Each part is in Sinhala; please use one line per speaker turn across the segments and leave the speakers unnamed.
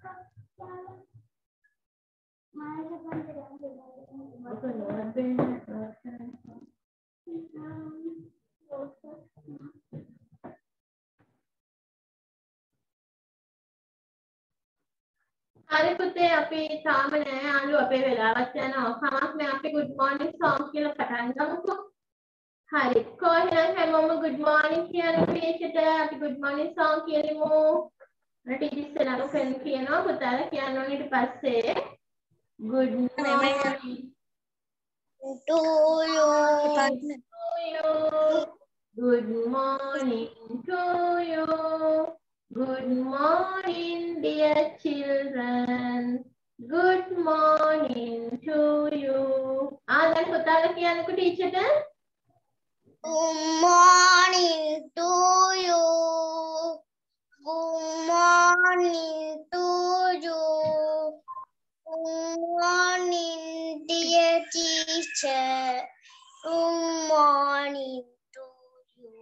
හරි පුතේ අපි තාම නෑ යාළුවෝ අපේ වෙලාවත් යනවා. කමක් නෑ අපි good morning song කියලා පටන් ගමුකෝ. හරි. කොහෙනම් හැමෝම good morning කියන පේජට අපි good morning song කියලිමු. ටීචර්ස් එලාම ෆෙන් කියනවා පුතාලා කියන්න ඕනේ ඊට පස්සේ good morning
to you.
Good morning to you. Good morning, dear children. Good morning to you. දැන් පුතාලා කියන්නකෝ ටීචර්ට.
Good morning to you. Good morning to you. Good morning, dear teacher. Good morning to you.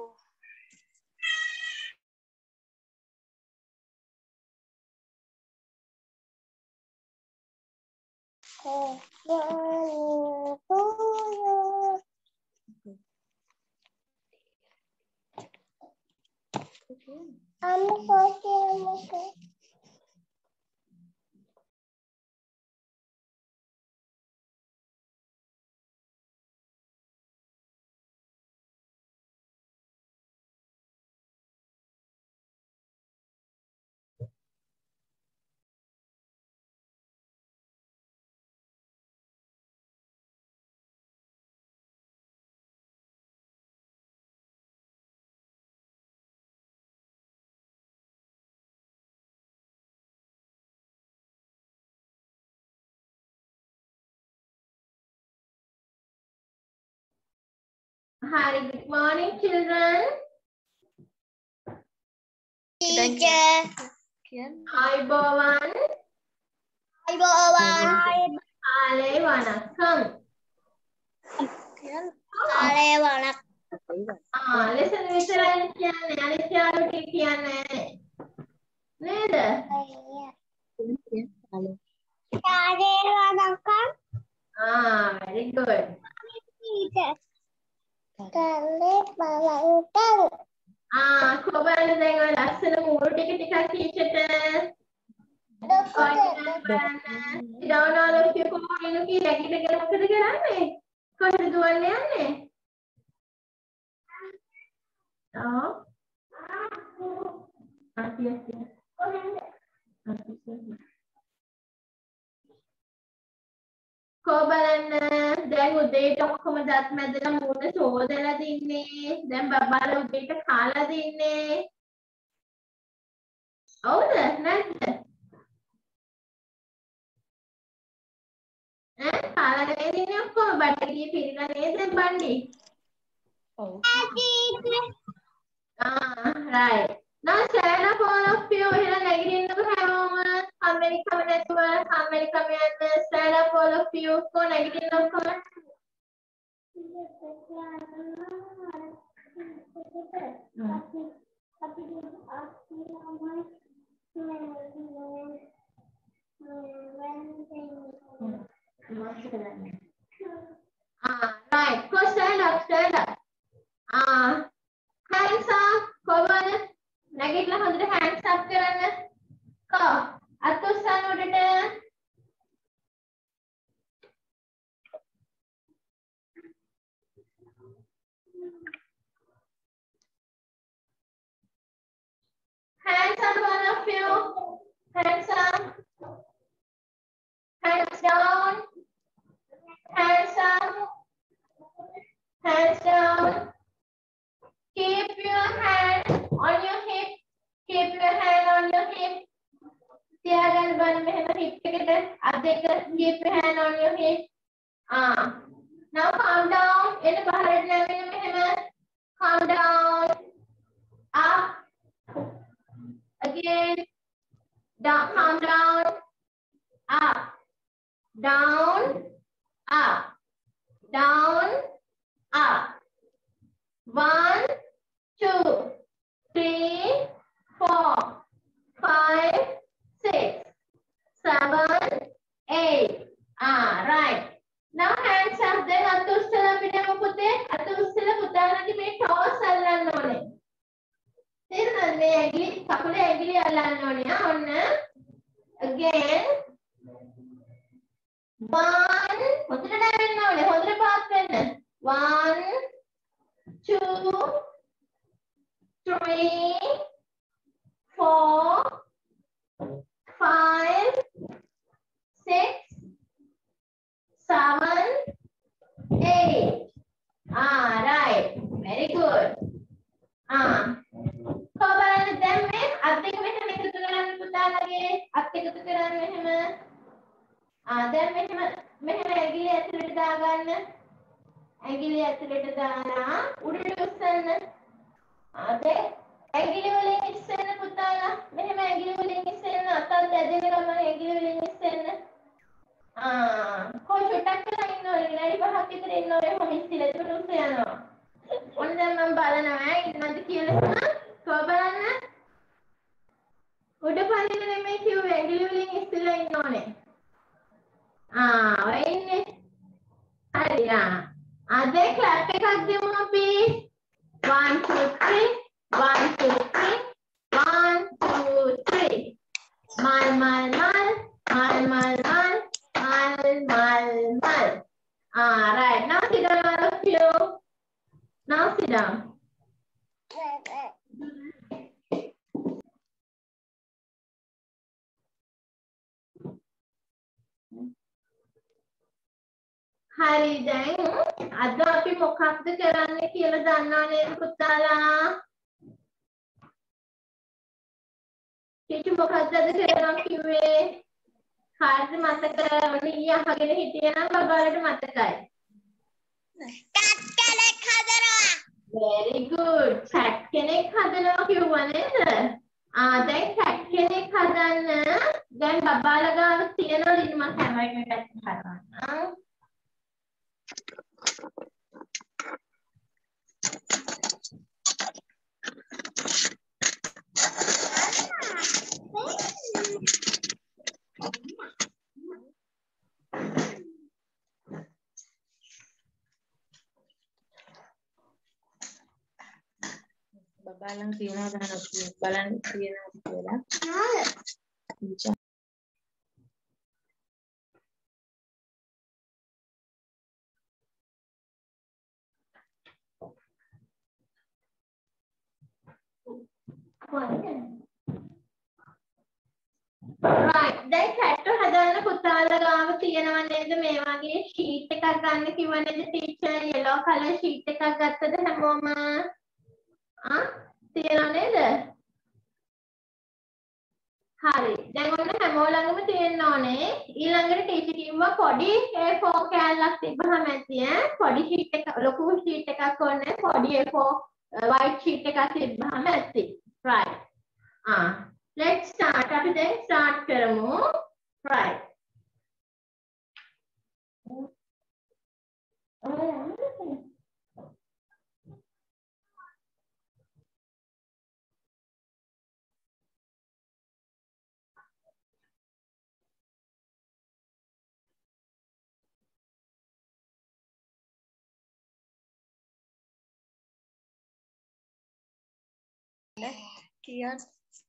Good morning to you. I'm okay.
Hi, good morning, children.
Teacher.
Hi, Bowan.
Hi, Bowan.
Hi, Vanakkam.
Hi, Vanakkam.
Lesson විතරයි කියන්නේ අනිත් යාළුවෝ කියන්නේ නේද?
Hi, Vanakkam.
Very good.
Teacher. Vanakkam.
කොබලන්න දැන් ඔය ලස්සන මූණු ටික ටිකක් ටීචර්ට down all of you කොහොමද කී නැගිටගෙන මොකද කරන්නේ? කොහෙද දුවන්නේ යන්නේ? කොබලන්න දැන් උදේට ඔක්කොම දත් මැදලා මූණ සෝදලා දින්නේ. දැන් බබාලා උදේට කාලා දින්නේ. හවුද නැද්ද? කාලා නේ දින්නේ ඔක්කොම බඩගිය පිරিলা නේද බණ්ඩි? ඔව්. Right. Now stand up all of you. එහෙනම් නැගිටින්නකෝ හැමෝම. කම්මැලි කම නැතුව කම්මැලි කම යන්න. Stand up all of you. කො නැගිටින්න ඔක්කොම. Right. Go stand up, stand up. Hands up. Koban. නැගිටලා හොඳට hands up කරන්න. Ko. අත් උස්සන්න උඩට. Hands up all of you. Hands up. Hands down. Hands up. Hands down. Keep your hand on your hip. Keep your hand on your hip. තියාගන්න බලන්න මෙහෙම hip එකට අත් දෙක. Keep your hand on your hip. Now calm down. එන්න පහළට නැවෙන්න මෙහෙම. Calm down. Up. Again. Down. Calm down. Up. Down. Up. Down. Up. 1, 2, 3, 4, 5, 6. මේ ඇඟිලි කකුලේ ඇඟිලි අල්ලන්න ඕනේ. ඔන්න. Again. 1 හොඳට නැවෙන්න ඕනේ. හොඳට පාස් වෙන්න. 1 2 3 4 5 6 7 8 right very good කොහොමද දැන් මේ අත් දෙක මෙහෙම එකතු කරන්න පුතාලගේ අත් එකතු කරන්න මෙහෙම දැන් මෙහෙම ඇඟිලි ඇතුලට දාගන්න ඇඟිලි ඇතුලට දාලා උඩට උස්සන්න දැන් ඇඟිලි වලින් ඉස්සෙන්න පුතාලා මෙහෙම ඇඟිලි වලින් ඉස්සෙන්න අතත් ඇදගෙන ගමන් ඇඟිලි වලින් ඉස්සෙන්න කොයි ෂොටක් කරලා ඉන්නවද විනාඩි 5ක් විතර ඉන්නවද කොහොම ඉස්සිලා ඒක උස්ස යනවා ඔන්න දැන් මම බලනවා ඉන්නවද කියලා කොහොම බලන්න උඩ පල්ලෙට නෙමෙයි කිව්වේ ඇඟිලි වලින් ඉස්සිලා ඉන්න ඕනේ ඔය ඉන්නේ හරි දැන් ක්ලැප් එකක් දෙමු අපි 1 2 3 1 2 3 1 2 3 mal mal mal mal mal mal mal mal mal right now sit down all of you now sit down hari දැන් අද අපි මොකක්ද කරන්න කියලා දන්නව නේද පුතාලා කිචු මොකක්ද අද කරනවා කිව්වේ කාර්ද මතක ඔනිය අහගෙන හිටියේ නම් බබාලට මතකයි
ටැට් කෙනෙක් හදනවා
very good chat කෙනෙක් හදනවා කිව්වා නේද දැන් chat කෙනෙක් හදන්න දැන් බබාලා ගාව තියෙනවද ඉන්න මම කැමරා එක පැත්තට හරවන්න
බලන්න තියනවා ගන්න බලන්න තියනවා කියලා
right දැන් chat හදන්න පුතාලා ගාව තියෙනව නේද මේ වගේ sheet එකක් ගන්න කිව්ව නේද teacher yellow color sheet එකක් ගත්තද හැමෝම තියෙනව නේද හරි දැන් ඔන්න හැමෝ ළඟම තියෙන්න ඕනේ ඊළඟට teacher කිව්වා පොඩි A4 කෑල්ලක් තිබ්බහම ඇති පොඩි sheet එක ලොකු sheet එකක් ඕනේ පොඩි A4 white sheet එකක් තිබ්බහම ඇති right let's start අපි දැන් start කරමු right
Kian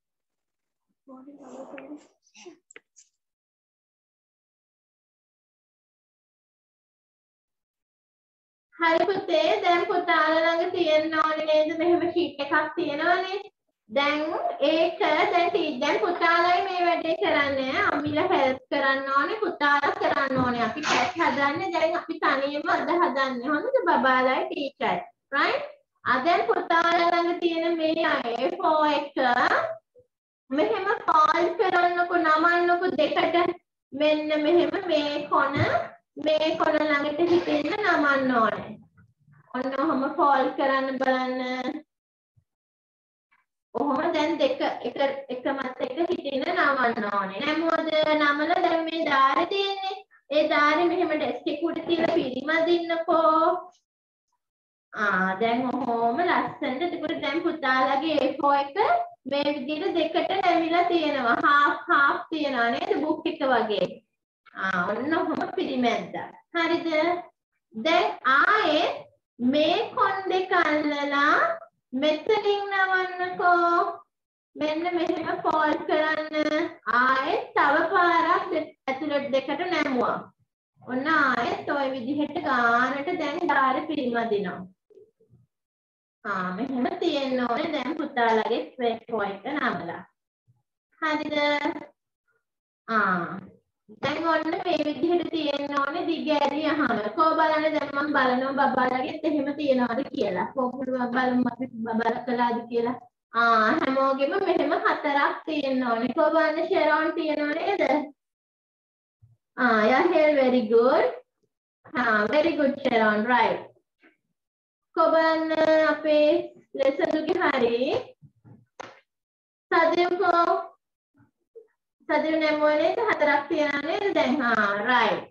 හරි පුතේ දැන් පුතාලා ළඟ තියෙන්න ඕනේ නේද මෙහෙම sheet එකක් තියෙනවනේ දැන් ඒක දැන් පුතාලයි මේ වැඩේ කරන්නේ අම්මිලා help කරන්න ඕනේ පුතාලා කරන්න ඕනේ අපි chat හදන්නේ දැන් අපි තනියම අද හදන්නේ හොඳද බබාලයි teacher right දැන් පුතාලා ළඟ තියෙන මේ A4 එක මෙහෙම fold කරන්නකො නමන්නකො දෙකට මෙන්න මෙහෙම මේ කොන ළඟට හිටින්න නමන්න ඕනේ. ඔන්න ඔහම fold කරන්න බලන්න. ඔහොම දැන් දෙක එකමත් එක හිටින්න නමන්න ඕනේ. නැමුවද නමලා දැන් මේ ධාරේ තියෙන්නේ. ඒ ධාරේ මෙහෙම ඩෙස්ක් එක උඩ තියලා පිරිමදින්නකෝ. දැන් ඔහොම ලස්සනට එතකොට දැන් පුතාලගේ A4 එක මේ විදිහට දෙකට නැමිලා තියෙනවා. half තියෙනවා නේද book එක වගේ. ඔන්න ඔහොම පිරිමැද්දා. හරිද? දැන් ආයේ මේ කොන් දෙක අල්ලලා මෙතනින් නවන්නකෝ. මෙන්න මෙහෙම fold කරන්න. ආයෙත් තව පාරක් ඇතුළට දෙකට නැමුවා. ඔන්න ආයෙත් ওই විදිහට ගානට දැන් ධාරේ පිරිමදිනවා. මෙහෙම තියෙන්න ඕනේ දැන් පුතාලගේ ස්ක්වයර් එක නමලා. හරිද? දැන් ඔන්න මේ විදිහට තියෙන්න ඕනේ දිග ඇරියාම. කො බලන්න දැන් මම බලනවා බබාලගෙත් එහෙම තියනවාද කියලා. කොහොමද බලමු අපි බබාලා කළාද කියලා. හැමෝගෙම මෙහෙම හතරක් තියෙන්න ඕනේ. කො බලන්න ෂෙරෝන් තියනව නේද? Yeah, here very good. Very good Sharon, right. කො බලන්න අපේ lesson එකේ හරි. සදිව නැමුවනේ හතරක් තියනවා නේද දැන්? right.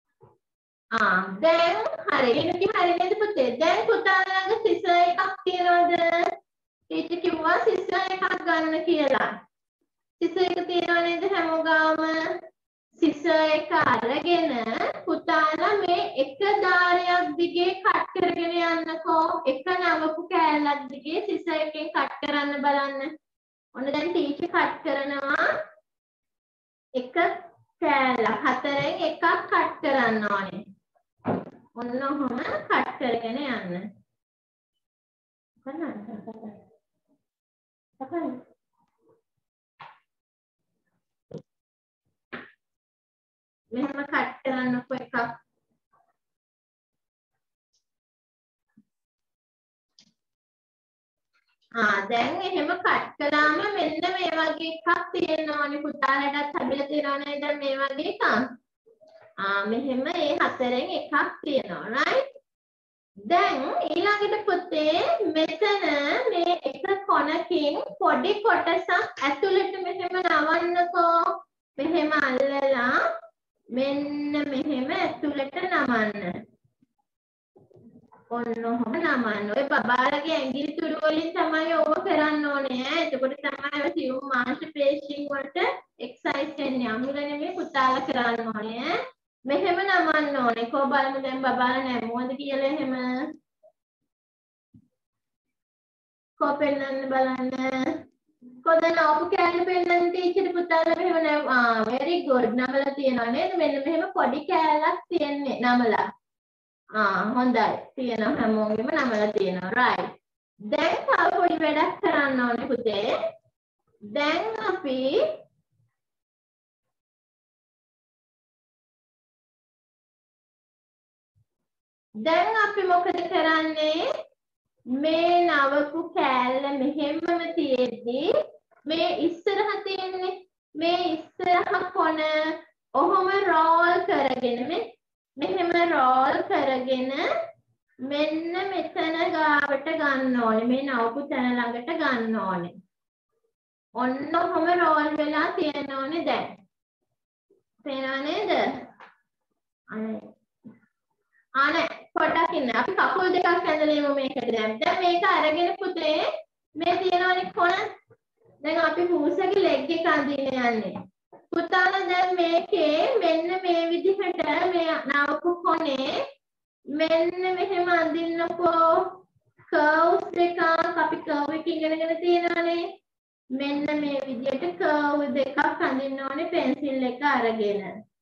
දැන් හරි. ඉන්නකේ හරි නේද පුතේ? දැන් පුතාලා ළඟ සිසර් එකක් තියනවද? ටීචර් කිව්වා සිසර් එකක් ගන්න කියලා. සිසර් එක තියනව නේද හැමෝගාම? සිසර් එක අරගෙන පුතාලා මේ එක ධාරයක් දිගේ කට් කරගෙන යන්නකෝ. එක නවපු කෑල්ලක් දිගේ සිසර් එකෙන් කට් කරන්න බලන්න. ඔන්න දැන් ටීචර් කට් කරනවා. එක කෑල්ල හතරෙන් එකක් කට් කරන්න ඕනේ. ඔන්න ඔහොම කට් කරගෙන යන්න. මෙහෙම කට් කරන්නකො එකක්. දැන් එහෙම කට් කළාම මෙන්න මේ වගේ එකක් තියෙන්න ඕනේ. පුතාලටත් හම්බෙලා තියෙනව නේද මේ වගේ එකක්? මෙහෙම මේ හතරෙන් එකක් තියෙනවා. right? දැන් ඊළඟට පුතේ මෙතන මේ එක කොනකින් පොඩි කොටසක් ඇතුළට මෙහෙම නවන්නකෝ. මෙහෙම අල්ලලා මෙන්න මෙහෙම ඇතුළට නමන්න. ඔන්න ඔහොම නමන්න. ඔය බබාලගේ ඇඟිලි තුඩු වලින් තමයි ඕව කරන්න ඕනේ. එතකොට තමයි ඔය සියුම් මාංශ පේශීන් වලට එක්සර්සයිස් වෙන්නේ. අමුල නෙමෙයි පුතාලා කරන්න ඕනේ. මෙහෙම නමන්න ඕනේ. කො බලමු දැන් බබාලා නැමුවද කියලා එහෙම. කො පෙන්නන්න බලන්න. කොහෙද ඔපු කෑල්ල පෙන්නන්න ටීචර් පුතාලා මෙහෙම very good නමලා තියනවා නේද? මෙන්න මෙහෙම පොඩි කෑල්ලක් තියෙන්නේ නමලා. හොඳයි. තියෙනවා හැමෝගෙම නමලා තියෙනවා. right. දැන් තව පොඩි වැඩක් කරන්න ඕනේ පුතේ. දැන් අපි මොකද කරන්නේ? මේ නවපු කෑල්ල මෙහෙමම තියෙද්දි මේ ඉස්සරහ තියෙන්නේ මේ ඉස්සරහ කොන ඔහොම රෝල් කරගෙන මෙහෙම රෝල් කරගෙන මෙන්න මෙතන ගාවට ගන්න ඕනේ. මේ නවපු තැන ළඟට ගන්න ඕනේ. ඔන්න ඔහොම රෝල් වෙලා තියෙන්න ඕනේ දැන්. තේරෙනව නේද? අනේ පොඩ්ඩක් ඉන්න. අපි කකුල් දෙකක් ඇඳලා ඉමු මේකට දැන්. දැන් මේක අරගෙන පුතේ මේ තියෙනවනේ කොන. දැන් අපි හූසගේ ලෙග් එක අඳින්න යන්නේ. පුතාලා දැන් මේකේ මෙන්න මේ විදිහට මේ නවපු කොනේ මෙන්න මෙහෙම අඳින්නකෝ. කර්ව්ස් දෙකක් අපි කර්ව් එක ඉගෙනගෙන තියෙනවානේ. මෙන්න මේ විදිහට කර්ව් දෙකක් අඳින්න ඕනේ පෙන්සිල් එක අරගෙන.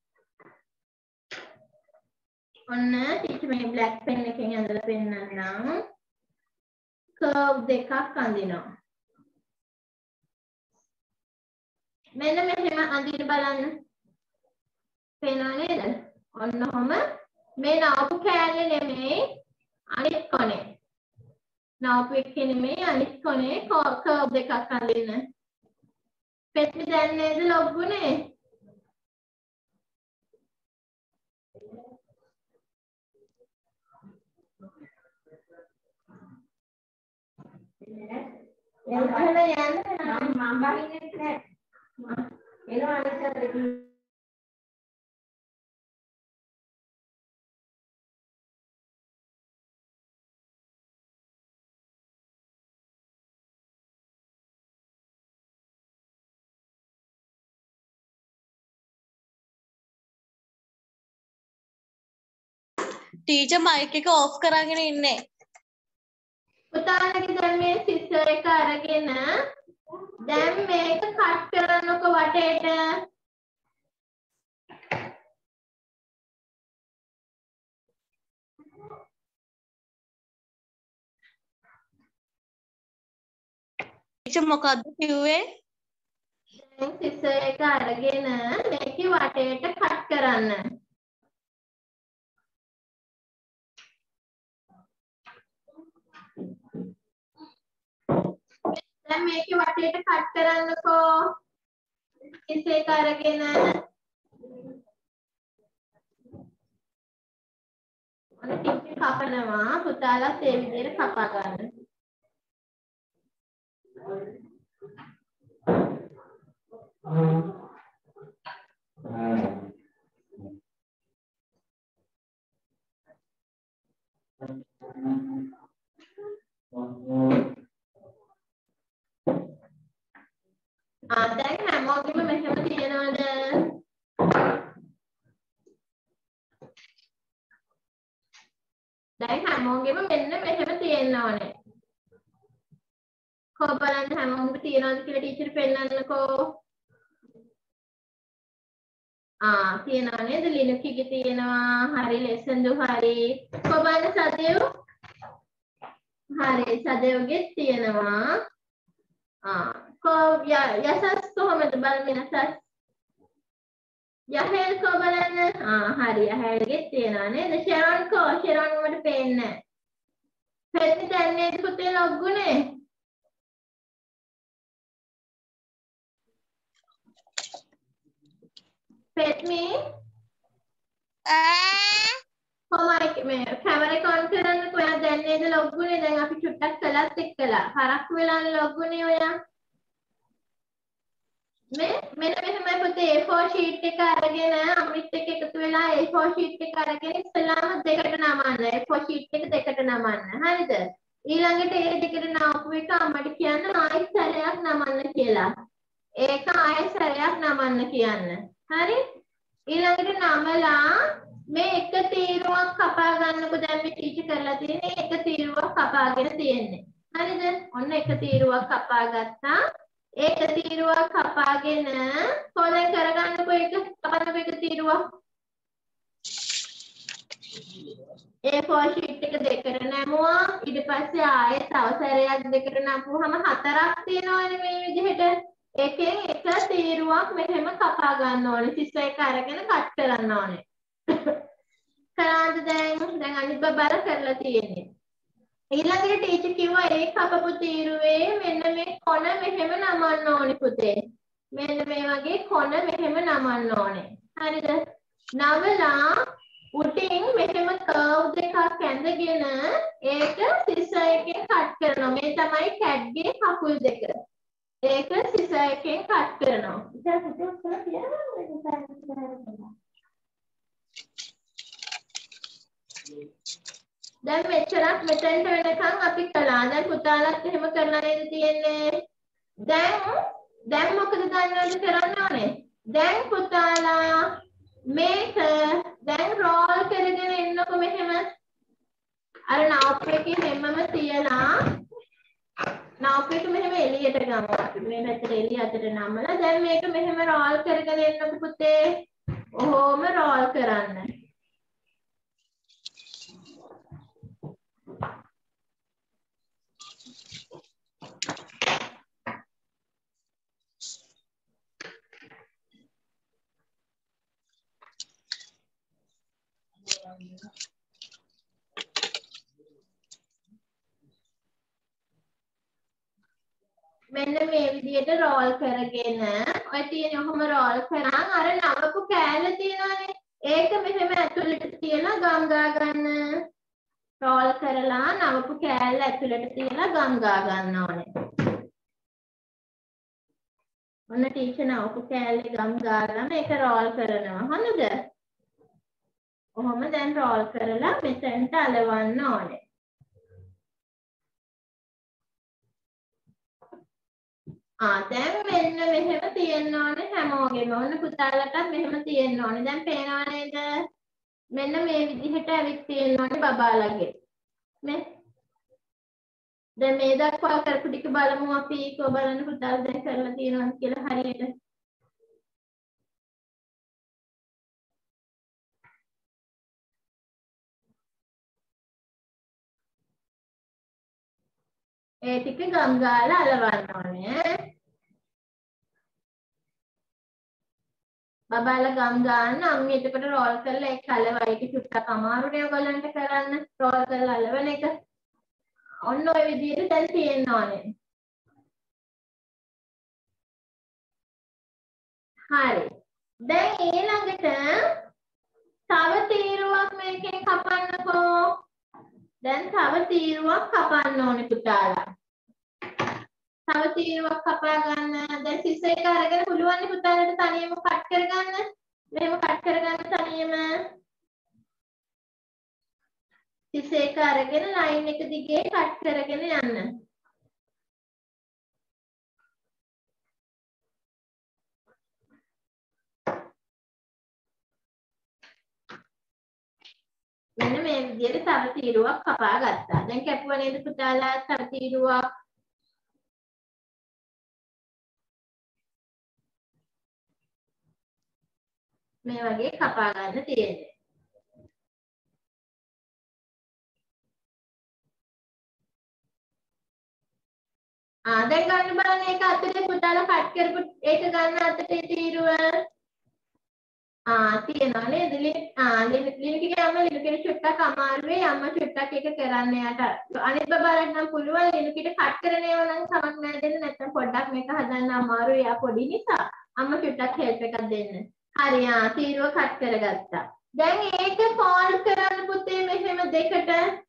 ඔන්න ටීචර් මේ බ්ලැක් පෙන් එකෙන් ඇඳලා පෙන්නන්නම්. කර්ව් දෙකක් අඳිනවා. මෙන්න මෙහෙම අඳින්න බලන්න. පේනව නේද? ඔන්න ඔහම මේ නවපු කෑල්ලේ නෙමෙයි අනිත් කොනේ. නවපු එකේ නෙමෙයි අනිත් කොනේ කර්ව් දෙකක් අඳින්න. පෙට්ටි දැන් නේද ලොග්ගුනේ? යන්න මම බහින්නේ නැහැ. එනවා අනිත් අතට.
ටීචර් මයික් එක ඔෆ් කරගෙන ඉන්නේ.
පුතාලගේ දැන් මේ සිසර් එක අරගෙන දැන් මේක කට් කරන්නකො වටේට.
ටීචර් මොකද්ද කිව්වේ?
දැන් සිසර් එක අරගෙන මේකේ වටේට කට් කරන්න. දැන් මේකේ වටේට කට් කරන්නකෝ. සිසර් එක අරගෙන ඔන්න ටික කපනවා. පුතාලත් ඒ විදිහට කපා ගන්න. දැන් හැමෝගෙම මෙහෙම තියනවද? දැන් හැමෝගෙම මෙන්න මෙහෙම තියෙන්න ඕනේ. කො බලන්න හැමෝගෙම තියනවද කියලා ටීචර් පෙන්නන්නකෝ. තියනවා නේද? ලිනුකිගේ තියෙනවා. හරි ලෙසන් දු හරි. කො බලන්න සදේව්. හරි සදේව්ගේ තියෙනවා. යසස් කොහොමද බලන්න යසස්? යහෙල් කො බලන්න. හරි යහෙල්ගේ තියෙනවා නේද? ෂෙරොන් කො? ෂෙරොන් මට පේන්නේ නැහැ. පෙත්නි දැන් නේද පුතේ ලොග්ගුනේ? පෙත්නි කොමයික් මේ කැමරා එක ඔන් කරන්නකෝ. ඔයා දැන් නේද ලොග්ගුනේ? දැන් අපි චුට්ටක් කළත් එක්කලා. හරක් වෙලානේ ලොග්ගුනේ ඔයා. මෙන්න මෙහෙමයි පුතේ A4 sheet එක අරගෙන අමෘත් එක්ක එකතු වෙලා A4 sheet එක අරගෙන ඉස්සෙල්ලාම දෙකට නමන්න. A4 sheet එක දෙකට නමන්න. හරිද? ඊළඟට ඒ දෙකට නමපු එක අම්මට කියන්න ආයෙත් සැරයක් නමන්න කියලා. ඒක ආයෙත් සැරයක් නමන්න කියන්න. හරි? ඊළඟට නමලා මේ එක තීරුවක් කපා ගන්නකො. දැන් මේ ටීචර් කරලා තියෙන්නේ එක තීරුවක් කපාගෙන තියෙන්නේ. හරිද? ඔන්න එක තීරුවක් කපා ගත්තා. ඒක තීරුවක් කපාගෙන කොහෙන් කරගන්නකො ඒක කපන්නකො එක තීරුවක්. A4 sheet එක දෙකට නැමුවා. ඊට පස්සේ ආයෙත් තව සැරයක් දෙකට නම්පුවාම හතරක් තියෙනවනේ මේ විදිහට. එකෙන් එක තීරුවක් මෙහෙම කපා ගන්න ඕනේ. සිස්ස එක අරගෙන කට් කරන්න ඕනේ. කරාද දැන් අනිත් බබාලා කරලා තියෙන්නේ. ඊළඟට ටීචර් කිව්වා ඒ කපපු තීරුවේ මෙන්න මේ කොන මෙහෙම නමන්න ඕනේ පුතේ. මෙන්න මේ වගේ කොන මෙහෙම නමන්න ඕනේ. හරිද? නවලා උඩින් මෙහෙම කර්ව් දෙකක් ඇඳගෙන ඒක සිසර් එකෙන් කට් කරනවා. මේ තමයි කැට්ගේ කකුල් දෙක. ඒක සිසර් එකෙන් කට් කරනවා. දැන් මෙච්චරක් මෙතෙන්ට වෙනකන් අපි කළා. දැන් පුතාලත් එහෙම කරලා නේද තියෙන්නේ? දැන් මොකද දන්නවද කරන්න ඕනේ? දැන් පුතාලා මේක දැන් රෝල් කරගෙන එන්නකො මෙහෙම. අර නවුප් එකේ හැමම තියලා නවුප් එක මෙහෙම එළියට ගමු. අපි මේ පැත්තට එළිය අතට නමලා දැන් මේක මෙහෙම රෝල් කරගෙන එන්නකො පුතේ. ඔහොම රෝල් කරන්න. මෙන්න මේ විදිහට රෝල් කරගෙන ඔය තියෙන ඔහොම රෝල් කරන් අර නවපු කෑල්ල තියෙනවානේ ඒක මෙහෙම ඇතුළට තියලා ගම් ගා ගන්න. රෝල් කරලා නවපු කෑල්ල ඇතුළට තියලා ගම් ගා ගන්න ඕනේ. ඔන්න ටීචර් නවපු කෑල්ලේ ගම් ගාලා මේක රෝල් කරනවා. හරිද? ඔහොම දැන් රෝල් කරලා මෙතෙන්ට අලවන්න ඕනේ. දැන් මෙන්න මෙහෙම තියෙන්න ඕනේ හැමෝගෙම. ඔන්න පුතාලටත් මෙහෙම තියෙන්න ඕනේ. දැන් පේනව නේද? මෙන්න මේ විදිහට ඇවිත් තියෙන්න ඕනේ බබාලගේ. මේ දැන් මේ දක්වා කරපු ටික බලමු අපි කො බලන්න පුතාලා දැන් කරලා තියෙනවද කියලා හරියට. ඒ ටික ගම් ගාලා අලවන්න ඕනේ. බබාලා ගම් ගන්න අම්මි එතකොට රෝල් කරලා ඒක අලවයි. ඒක චුට්ටක් අමාරුනේ ඔයගොල්ලන්ට කරන්න. රෝල් කරලා අලවන එක. ඔන්න ඔය විදිහට දැන් තියෙන්න ඕනේ. හරි. දැන් ඊළඟට තව තීරුවක් මේකෙන් කපන්නකෝ. දැන් තව තීරුවක් කපන්න ඕනේ පුතාලා. තව තීරුවක් කපා ගන්න. දැන් සිස් එක අරගෙන පුළුවන් නේ පුතාලට තනියම කට් කරගන්න. මෙහෙම කට් කරගන්න තනියම. සිස් එක අරගෙන ලයින් එක දිගේ කට් කරගෙන යන්න. මෙන්න මේ විදිහට තව තීරුවක් කපා ගත්තා. දැන් කැපුවා නේද පුතාලා තව තීරුවක්. මේ වගේ කපා ගන්න තියෙන්නේ. දැන් ගන්න බලන්න ඒක අතේ පුතාලා කට් කරපු ඒක ගන්න අතේ තීරුව. තියෙනවා නේද? ලිනකිගේ අම්ම ලිනකිට චුට්ටක් අමාරුවේ අම්ම චුට්ටක් ඒක කරන්න යට. අනිත් බබාලට නම් පුළුවන් ලිනකිට කට් කරන ඒවා නම් කමක් නැහැ දෙන්න. නැත්නම් පොඩ්ඩක් මේක හදන්න අමාරුයි. එයා පොඩි නිසා අම්ම චුට්ටක් හෙල්ප් එකක් දෙන්න. හරි තීරුව කට් කරගත්තා. දැන් ඒක ෆෝල්ඩ් කරන්න පුතේ මෙහෙම දෙකට.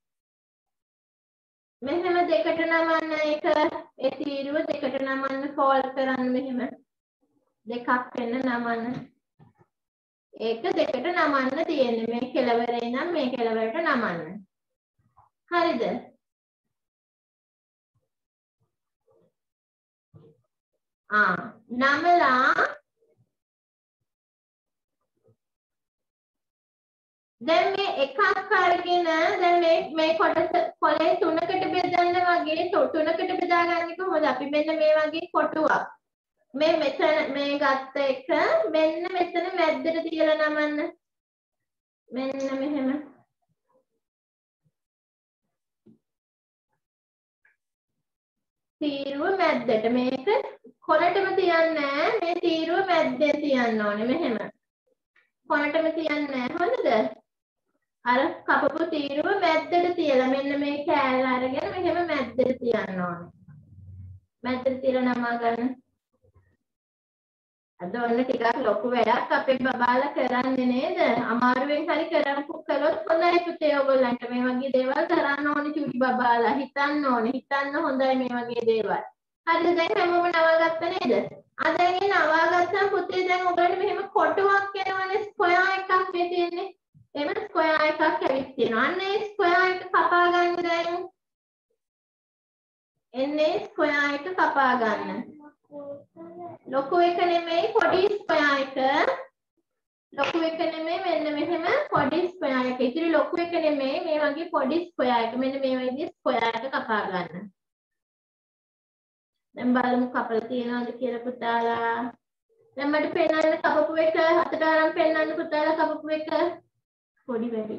මෙහෙම දෙකට නමන්න ඒක. ඒ තීරුව දෙකට නමන්න ෆෝල්ඩ් කරන්න මෙහෙම. දෙකක් වෙන්න නමන්න. ඒක දෙකට නමන්න තියෙන්නේ. මේ කෙලවරේ ඉඳන් මේ කෙලවරට නමන්න. හරිද? නමලා දැන් මේ එකක් අරගෙන දැන් මේ කොටස කොලේ තුනකට බෙදන්න වගේ තුනකට බෙදාගන්නේ කොහොමද? අපි මෙන්න මේ වගේ කොටුවක් මේ මෙතන මේ ගත්ත එක මෙන්න මෙතන මැද්දට තියලා නමන්න. මෙන්න මෙහෙම. තීරුව මැද්දට මේක කොලටම තියන්නේ නැහැ. මේ තීරුව මැද්දේ තියන්න ඕනේ මෙහෙම. කොලටම තියන්නේ නැහැ. හොඳද? අර කපපු තීරුව මැද්දට තියලා මෙන්න මේ කෑල්ල අරගෙන මෙහෙම මැද්දට තියන්න ඕනේ. මැද්දට තියලා නමා ගන්න. අද ඔන්න ටිකක් ලොකු වැඩක් අපේ බබාලා කරන්නේ නේද? අමාරුවෙන් හරි කරපු කළොත් හොඳයි පුතේ ඔයගොල්ලන්ට. මේ වගේ දේවල් කරන්න ඕනේ චුටි බබාලා. හිතන්න ඕනේ. හිතන්න හොඳයි මේ වගේ දේවල්. හරිද? දැන් හැමෝම නවාගත්ත නේද? දැන් මේ නවාගත්තම පුතේ දැන් ඔයගොල්ලන්ට මෙහෙම කොටුවක් එනවනේ ස්ක්වයර් එකක් මේ තියෙන්නේ. එහෙම ස්ක්වයර් එකක් ඇවිත් තියෙනවා. අන්න ඒ ස්ක්වයර් එක කපා ගන්න දැන්. එන්නේ ස්ක්වයර් එක කපා ගන්න. ලොකු එක නෙමෙයි පොඩි ස්ක්වයර් එක. ලොකු එක නෙමෙයි මෙන්න මෙහෙම පොඩි ස්ක්වයර් එක. ඉතින් ලොකු එක නෙමෙයි මේ වගේ පොඩි ස්ක්වයර් එක. මෙන්න මේ වගේ ස්ක්වයර් එක කපා ගන්න. දැන් බලමු කපලා තියනවද කියලා පුතාලා. දැන් මට පෙන්නන්න කපපු එක අතට අරන් පෙන්නන්න පුතාලා කපපු එක. පොඩි වැඩි.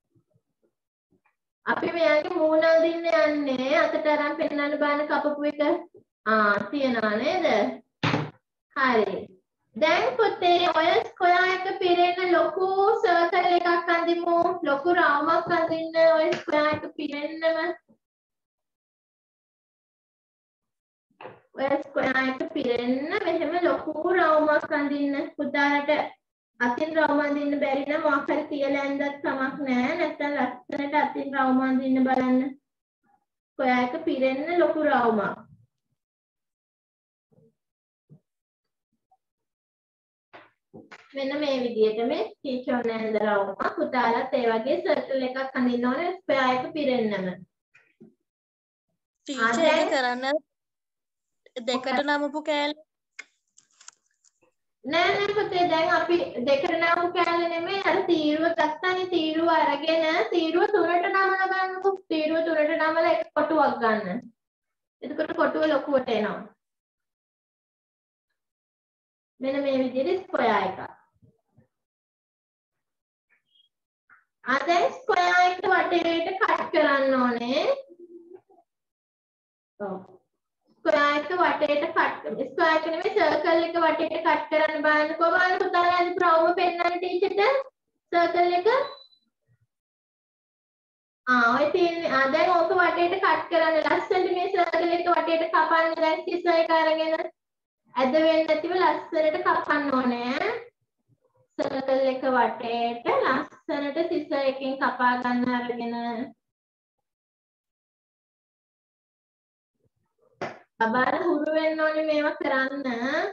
අපි මෙයාගේ මූණ අඳින්න යන්නේ අතට අරන් පෙන්නන්න බාන කපපු එක. තියනවා නේද? හරි. දැන් පුතේ ඔය ස්ක්වයර් එක පිරෙන ලොකු සර්කල් එකක් අඳිමු. ලොකු රවුමක් අඳින්න ඔය ස්ක්වයර් එක පිරෙන්නම. ඔය ස්ක්වයර් එක පිරෙන්න මෙහෙම ලොකු රවුමක් අඳින්න. පුතාලට අතින් රවුම අඳින්න බැරි නම් මොකක් හරි තියලා ඇඳත් කමක් නැහැ. නැත්නම් ලස්සනට අතින් රවුම අඳින්න බලන්න. ස්ක්වයර් එක පිරෙන්න ලොකු රවුමක්. මෙන්න මේ විදිහට මේ ටීචර් නැන්ද රවුමක් පුතාලත් ඒ වගේ සර්කල් එකක් අඳින්න ඕනේ ස්ක්වයර් එක පිරෙන්නම.
ටීචර් ඒක කරන්න දෙකට නමපු කෑල්ල
නෑ පුතේ දැන් අපි දෙකට නමපු කෑල්ල නෙමෙයි අර තීරුව ගත්තානේ. තීරුව අරගෙන තීරුව තුනට නමලා ගන්නකො. තීරුව තුනට නමලා එක කොටුවක් ගන්න. එතකොට කොටුව ලොකුවට එනවා. මෙන්න මේ විදිහට ස්ක්වයර් එකක්. දැන් ස්ක්වයර් එක වටේට කට් කරන්න ඕනේ. ඔව්. ස්ක්වයර් එක වටේට කට් ස්ක්වයර් එක නෙමෙයි සර්කල් එක වටේට කට් කරන්න බලන්නකෝ. බලන්න පුතාලා අද ප්‍රවුම පෙන්නන්න ටීචර්ට සර්කල් එක. ඔය තියෙන්නේ දැන් ඕක වටේට කට් කරන්න ලස්සනට මේ සර්කල් එක වටේට කපන්න දැන් සිසර් එක අරගෙන ඇද වෙන්නේ නැතිව ලස්සනට කපන්න ඕනේ. සර්කල් එක වටේට ලස්සනට සිසර් එකෙන් කපා ගන්න අරගෙන බබාල හුරු වෙන්න ඕනේ මේවා කරන්න.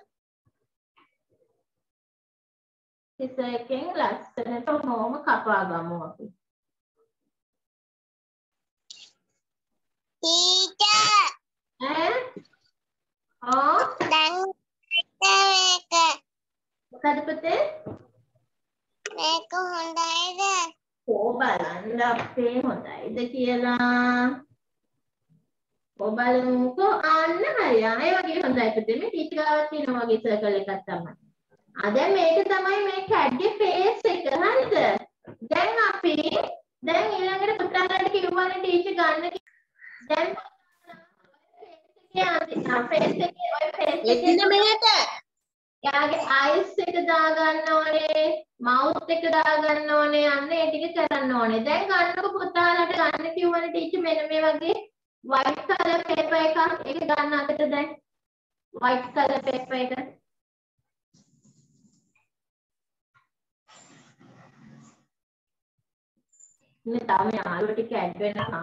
සිසර් එකෙන් ලස්සනට මොම කපා ගමු අපි.
ටීචර් දැන් මේක
මොකද පුතේ?
මේක හොඳයිද?
බලන්න අපේ හොඳයිද කියලා. බලමුකෝ අන්න හරි. ඒ වගේ හොඳයි පුතේ. මේ ටීචර් ගාවත් තියෙන වගේ සර්කල් එකක් තමයි. දැන් මේක තමයි මේ කැට්ගේ ෆේස් එක. හරිද? දැන් අපි ඊළඟට පුතාලට කිව්වනේ ටීචර් ගන්න. දැන් ෆේස් එකේ ඔය ෆේස් එකේ මෙහෙට යාගේ අයිස් එක දා ගන්න ඕනේ, මවුත් එක දා ගන්න ඕනේ, අන්න ඒ ටික කරන්න ඕනේ. දැන් ගන්නකො පුතාලට ගන්න කිව්වනේ ටීචර් මෙන්න මේ වගේ white color paper එකක්. ඒක ගන්න අතට දැන් white color paper එක. මේ තමයි යාළුවෝ ටික ඇඩ් වෙනවා.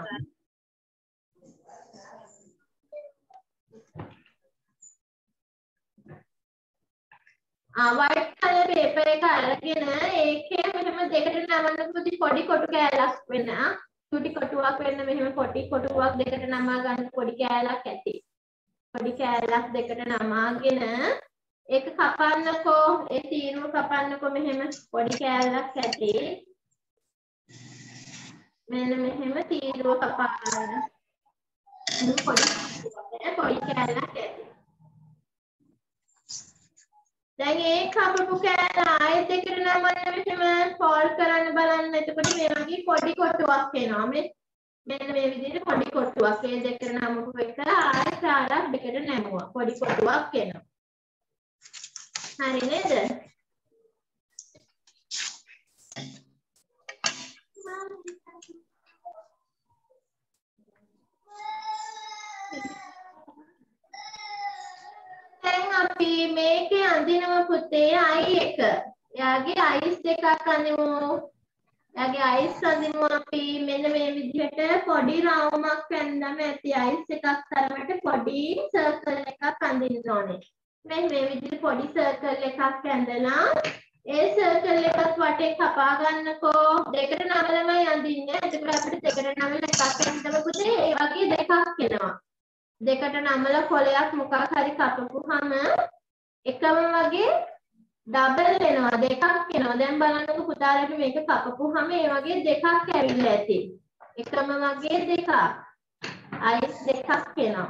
white color paper එක අරගෙන ඒකේ මෙහෙම දෙකට නමන්න පොඩි කොටු කෑල්ලක් වෙන චුටි කොටුවක් වෙන්න මෙහෙම පොඩි කොටුවක් දෙකට නමා ගන්න පොඩි කෑල්ලක් ඇති. පොඩි කෑල්ලක් දෙකට නමාගෙන ඒක කපන්නකෝ. ඒ තීරුව කපන්නකෝ මෙහෙම පොඩි කෑල්ලක් ඇති. මෙන්න මෙහෙම තීරුව කපා ගන්න. පොඩි කෑල්ලක් ඇති. දැන් ඒ කපපු කෑල්ල ආයෙත් දෙකට නමන්න මෙහෙම ෆෝල්ඩ් කරන්න බලන්න. එතකොට මේ වගේ පොඩි කොටුවක් එනවා. මෙන්න මේ විදිහට පොඩි කොටුවක්. ඒ දෙකට නමපු එක ආයෙත් ආරක් දෙකට නැමුවා. පොඩි කොටුවක් එනවා. හරි නේද? දැන් අපි මේකේ අඳිනවා පුතේ අයි එක. එයාගේ අයිස් දෙකක් අඳිමු. එයාගේ අයිස් අඳිමු අපි මෙන්න මේ විදිහට පොඩි රවුමක් ඇඳලා ඇති අයිස් එකක් තරමට පොඩි සර්කල් එකක් අඳින්න ඕනේ. මෙන්න මේ විදිහට පොඩි සර්කල් එකක් ඇඳලා ඒ සර්කල් එකත් වටේ කපා ගන්නකෝ. දෙකට නමලමයි අඳින්නේ. එතකොට අපිට දෙකට නමල එකක් ඇඳලා පුතේ ඒ වගේ දෙකක් එනවා. දෙකට නමලා කොලයක් මොකක් හරි කපපුවාම එකම වගේ ඩබල් වෙනවා. දෙකක් එනවා. දැන් බලන්නකෝ පුතාලට මේක කපපුවාම ඒ වගේ දෙකක් ඇවිල්ලා ඇති. එකම වගේ දෙකක්. අයිස් දෙකක් එනවා.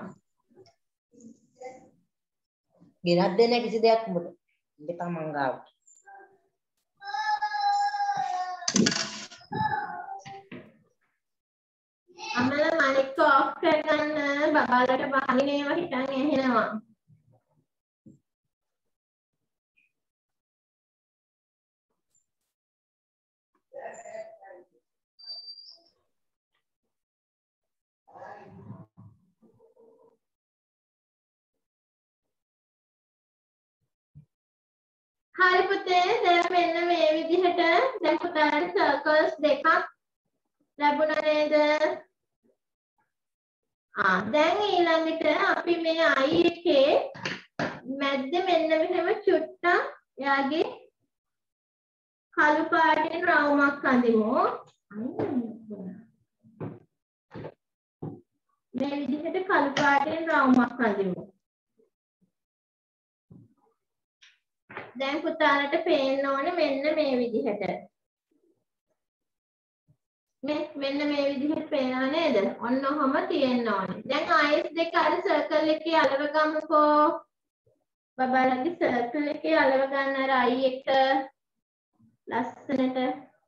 ගෙනත් දෙන්න කිසි දෙයක් උඹට. දෙක මංගාව.
අමල මයික් ඔෆ් කරගන්න. බබාලට බහිනේම හිටන් ඇහෙනවා. හරි පුතේ දැන් මෙන්න මේ විදිහට දැන් පුතාලට සර්කල්ස් දෙකක් ලැබුණා නේද? දැන් ඊළඟට අපි මේ අයි එකේ මැද්ද මෙන්න මෙහෙම චුට්ටක් එයාගේ කළු පාටින් රවුමක් අඳිමු. මේ විදිහට කළු පාටින් රවුමක් අඳිමු. දැන් පුතාලට පේන්න ඕනේ මෙන්න මේ විදිහට. මෙන්න මේ විදිහට පේනවා නේද? නේද? ඔන්න ඔහම තියෙන්න ඕනේ. දැන් අයිස් දෙක අර සර්කල් එකේ අලව ගමුකෝ. බබාලගේ සර්කල් එකේ අලව ගන්න අර අයි එක ලස්සනට.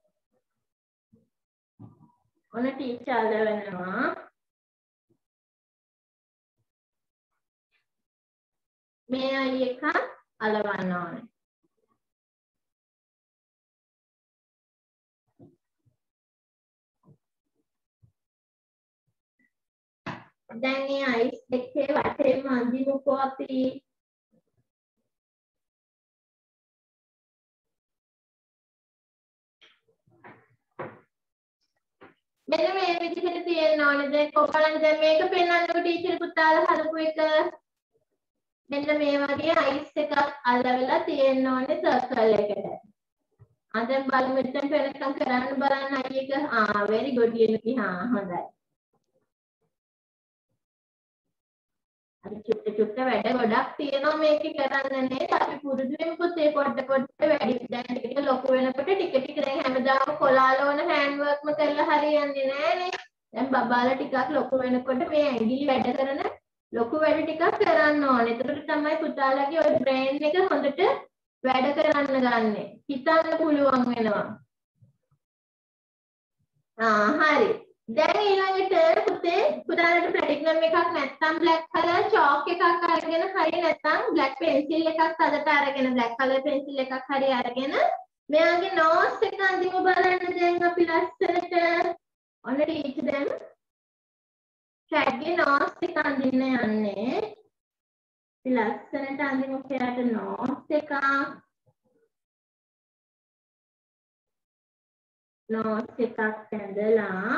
ඔන්න ටීචර් අලවනවා. මේ අයි එක අලවන්න ඕනේ. දැන් මේ අයිස් දෙකේ වටේම අඳිමුකෝ අපි. මෙන්න මේ විදිහට තියෙන්න ඕනේ. දැන් කොහොමද දැන් මේක පෙන්වන්නකො ටීචර් පුතාලා හදපු එක. මෙන්න මේ වගේ අයිස් එකක් අල්ලවලා තියෙන්න ඕනේ සර්කල් එකට. දැන් බලමු මෙතන වෙනකම් කරන්න බලන්න අයි එක. very good ලියනකි. හොඳයි. අර චුට්ට වැඩ ගොඩක් තියෙනවා මේකේ කරන්න නේද? අපි පුරුදු වෙමු පුතේ පොඩ වැඩි. දැන් ටික ලොකු වෙනකොට ටික දැන් හැමදාම කොලාලෝන හෑන්ඩ් වර්ක්ම කරලා හරියන්නේ නෑනේ. දැන් බබාලා ටිකක් ලොකු වෙනකොට මේ ඇඟිලි වැඩ කරන ලොකු වැඩ ටිකක් කරන්න ඕනේ. එතකොට තමයි පුතාලගේ ඔය බ්‍රේන් එක හොඳට වැඩ කරන්න ගන්නෙ. හිතන්න පුළුවන් වෙනවා. හරි. දැන් ඊළඟට පුතේ පුතාලට ප්‍රැක්ටිකම් එකක් නැත්නම් බ්ලැක් කලර් චෝක් එකක් අරගෙන හරි නැත්නම් බ්ලැක් පෙන්සිල් එකක් අදට අරගෙන බ්ලැක් කලර් පෙන්සිල් එකක් හරි අරගෙන මෙයාගේ නෝස් එක අඳිමු බලන්න. දැන් අපි ලස්සනට ඔන්න ටීචර් දැන් කැට්ගේ නෝස් එක අඳින්න යන්නේ. අපි ලස්සනට අඳිමු කැට නෝස් එක. නෝස් එකක් ඇඳලා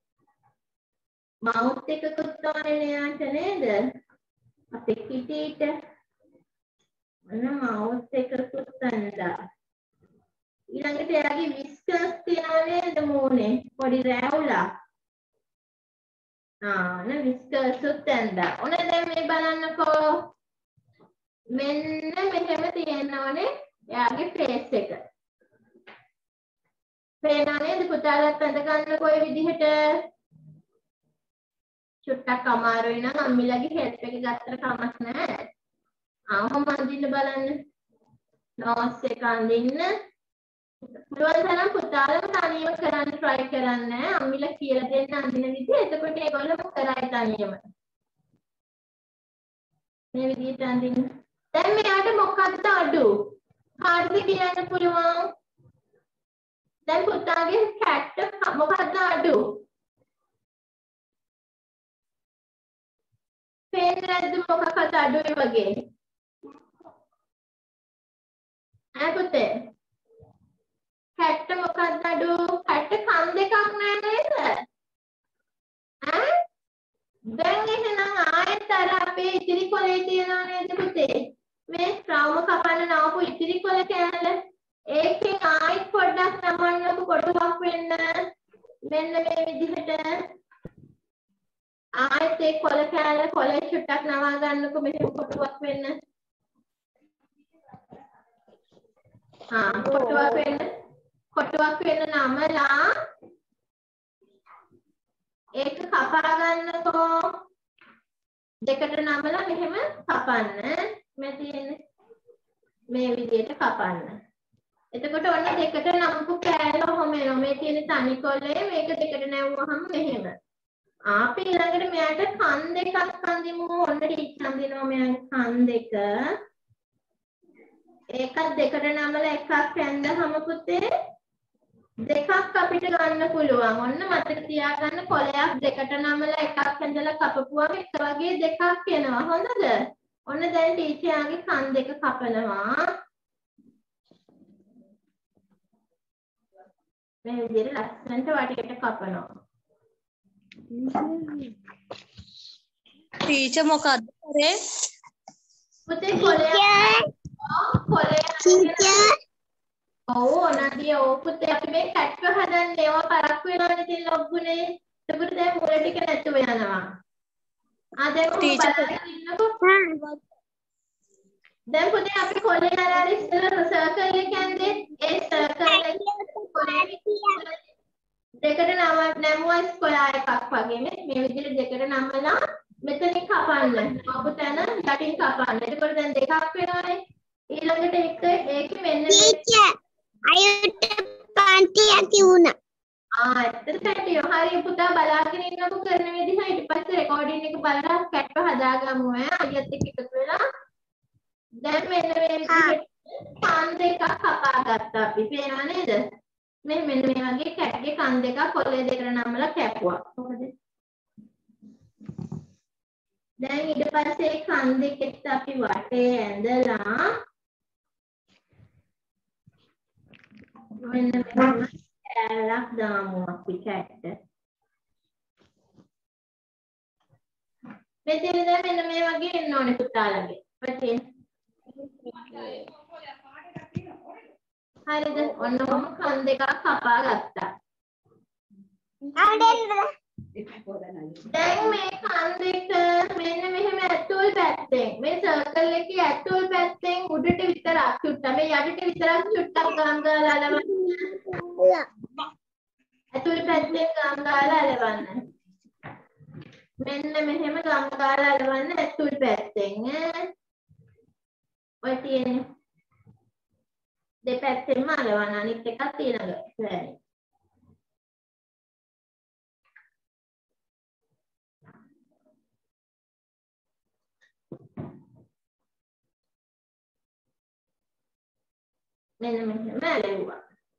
මවුත් එකකුත් ඕනේ නෑට නේද? අපේ කිටිට ඔන්න මවුත් එකකුත් අඳලා. ඊළඟට එයාගේ විස්කර්ස් තියනවා නේද මූණේ? පොඩි රැවුලක්. ඔන්න විස්කර්ස් උත් ඇඳලා. ඔන්න දැන් මේ බලන්නකෝ. මෙන්න මෙහෙම තියෙන්න ඕනේ එයාගේ ෆේස් එක. පේනවා නේද පුතාලත් අඳ ගන්නකෝ ඔය විදිහට. චුට්ටක් අමාරුයි නම් අම්මිලගේ හෙල්ප් එක ගත්තට කමක් නැහැ. ඔහොම අඳින්න බලන්න. නෝස් එක අඳින්න. පුළුවන් තරම් පුතාලම තනියම කරන්න try කරන්න. අම්මිලා කියලා දෙන්න අඳින විදිහ. එතකොට ඒගොල්ලෝ කරයි තනියම. මේ විදිහට අඳින්න. දැන් මෙයාට මොකක්ද අඩු? කාටද කියන්න පුළුවන්? දැන් පුතාගේ කැට් මොකක්ද අඩු? පේන්නේ නැද්ද මොකක්ද අඩුයි වගේ? පුතේ කැට් මොකක්ද අඩු? කැට් කන් දෙකක් නෑ නේද? දැන් එහෙනම් ආයෙත් අර අපේ ඉතිරි කොලේ තියනවා නේද පුතේ? මේ රවුම කපන්න නාපු ඉතිරි කොල කෑල්ල. ඒකෙන් ආයෙත් පොඩ්ඩක් නමන්නකො කොටුවක් වෙන්න. මෙන්න මේ විදිහට ආයෙත් ඒ කොල කෑල්ල කොලේ චුට්ටක් නවා ගන්නකො මෙහෙම කොටුවක් වෙන්න. කොටුවක් වෙන්න නමලා ඒක කපා ගන්නකෝ. දෙකට නමලා මෙහෙම කපන්න. මේ තියෙන්නේ මේ විදිහට කපන්න. එතකොට ඔන්න දෙකට නම්පු කෑල්ල ඔහොම එනවා. මේ තියෙන තනි කොලේ මේක දෙකට නැවුවහම මෙහෙම. අපි ඊළඟට මෙයාට කන් දෙකක් අඳිමු. ඔන්න ටීචර් අඳිනවා මෙයාගේ කන් දෙක. ඒකත් දෙකට නමලා එකක් ඇඳහම පුතේ දෙකක් අපිට ගන්න පුළුවන්. ඔන්න මතක තියාගන්න කොලයක් දෙකට නමලා එකක් ඇඳලා කපපුවම එක වගේ දෙකක් එනවා. හොඳද? ඔන්න දැන් ටීචර්ගේ කන් දෙක කපනවා. මේ විදිහට ලස්සනට වටේට කපනවා.
ටීචර් මොකද්ද කරේ?
පුතේ කොලයක් ඔව් නදිය ඔව් පුතේ අපි මේ කැට්ව හදන්නේ ඒවා පරක් වෙනවනේ ඉතින් ලොග්ගුනේ. ඒකට දැන් මුල ටික නැතුව යනවා. දැන් ටීචර් ඉන්නකො. දැන් පුතේ අපි කොලේ අර ඉස්සර සර්කල් එක යන්නේ ඒ සර්කල් එක කොලේ දෙකට නැමුවා ස්ක්වයර් එකක් වගේ මේ විදිහට දෙකට නමලා මෙතනින් කපන්න. කපපු තැන යටින් කපන්න. එතකොට දැන් දෙකක් වෙනවනේ. ඊළඟට ඒකේ මෙන්න මේ
Teacher, අයුට පන්තියක් තිබුණා.
ඇත්තට කැටියෝ හරි පුතා බලාගෙන ඉන්නකො කරන විදිහ ඊට පස්සේ රෙකෝඩින් එක බලලා කැට්ව හදාගමු අයියත් එක්ක එකතු වෙලා දැන් මෙන්න මේ විදිහට කන් දෙකක් කපා ගත්තා අපි පේනව නේද මේ මෙන්න මේ වගේ කැට්ගේ කන් දෙකක් කොල්ලේ දෙකට නම්මලා කැපුවා මොකද දැන් ඊට පස්සේ කන් දෙකෙත් අපි වටේ ඇඳලා මෙන්න මෙහෙම ඇලක් දාමු අපි කැට්ට මෙතන දැන් මෙන්න මේ වගේ එන්න ඕනේ පුතාලගේ වටේ හරිද ඔන්න ඔහොම කන් දෙකක් කපා ගත්තා දැන් මේ කන් දෙක මෙන්න මෙහෙම ඇතුල් පැත්තෙන් මේ සර්කල් එකේ ඇතුල් පැත්තෙන් උඩට විතරක් චුට්ටක් මේ යටට විතරක් චුට්ටක් ගම් ගාලා අලවන්න ඇතුල් පැත්තෙන් ගම් ගාලා අලවන්න මෙන්න මෙහෙම ගම් ගාලා අලවන්න ඇතුල් පැත්තෙන් ඔය තියෙන්නේ දෙපැත්තෙන්ම අලවන්න අනිත් එකත් ඊළඟ පැත්තේ මෙන්න මෙහෙම ඇලෙව්වා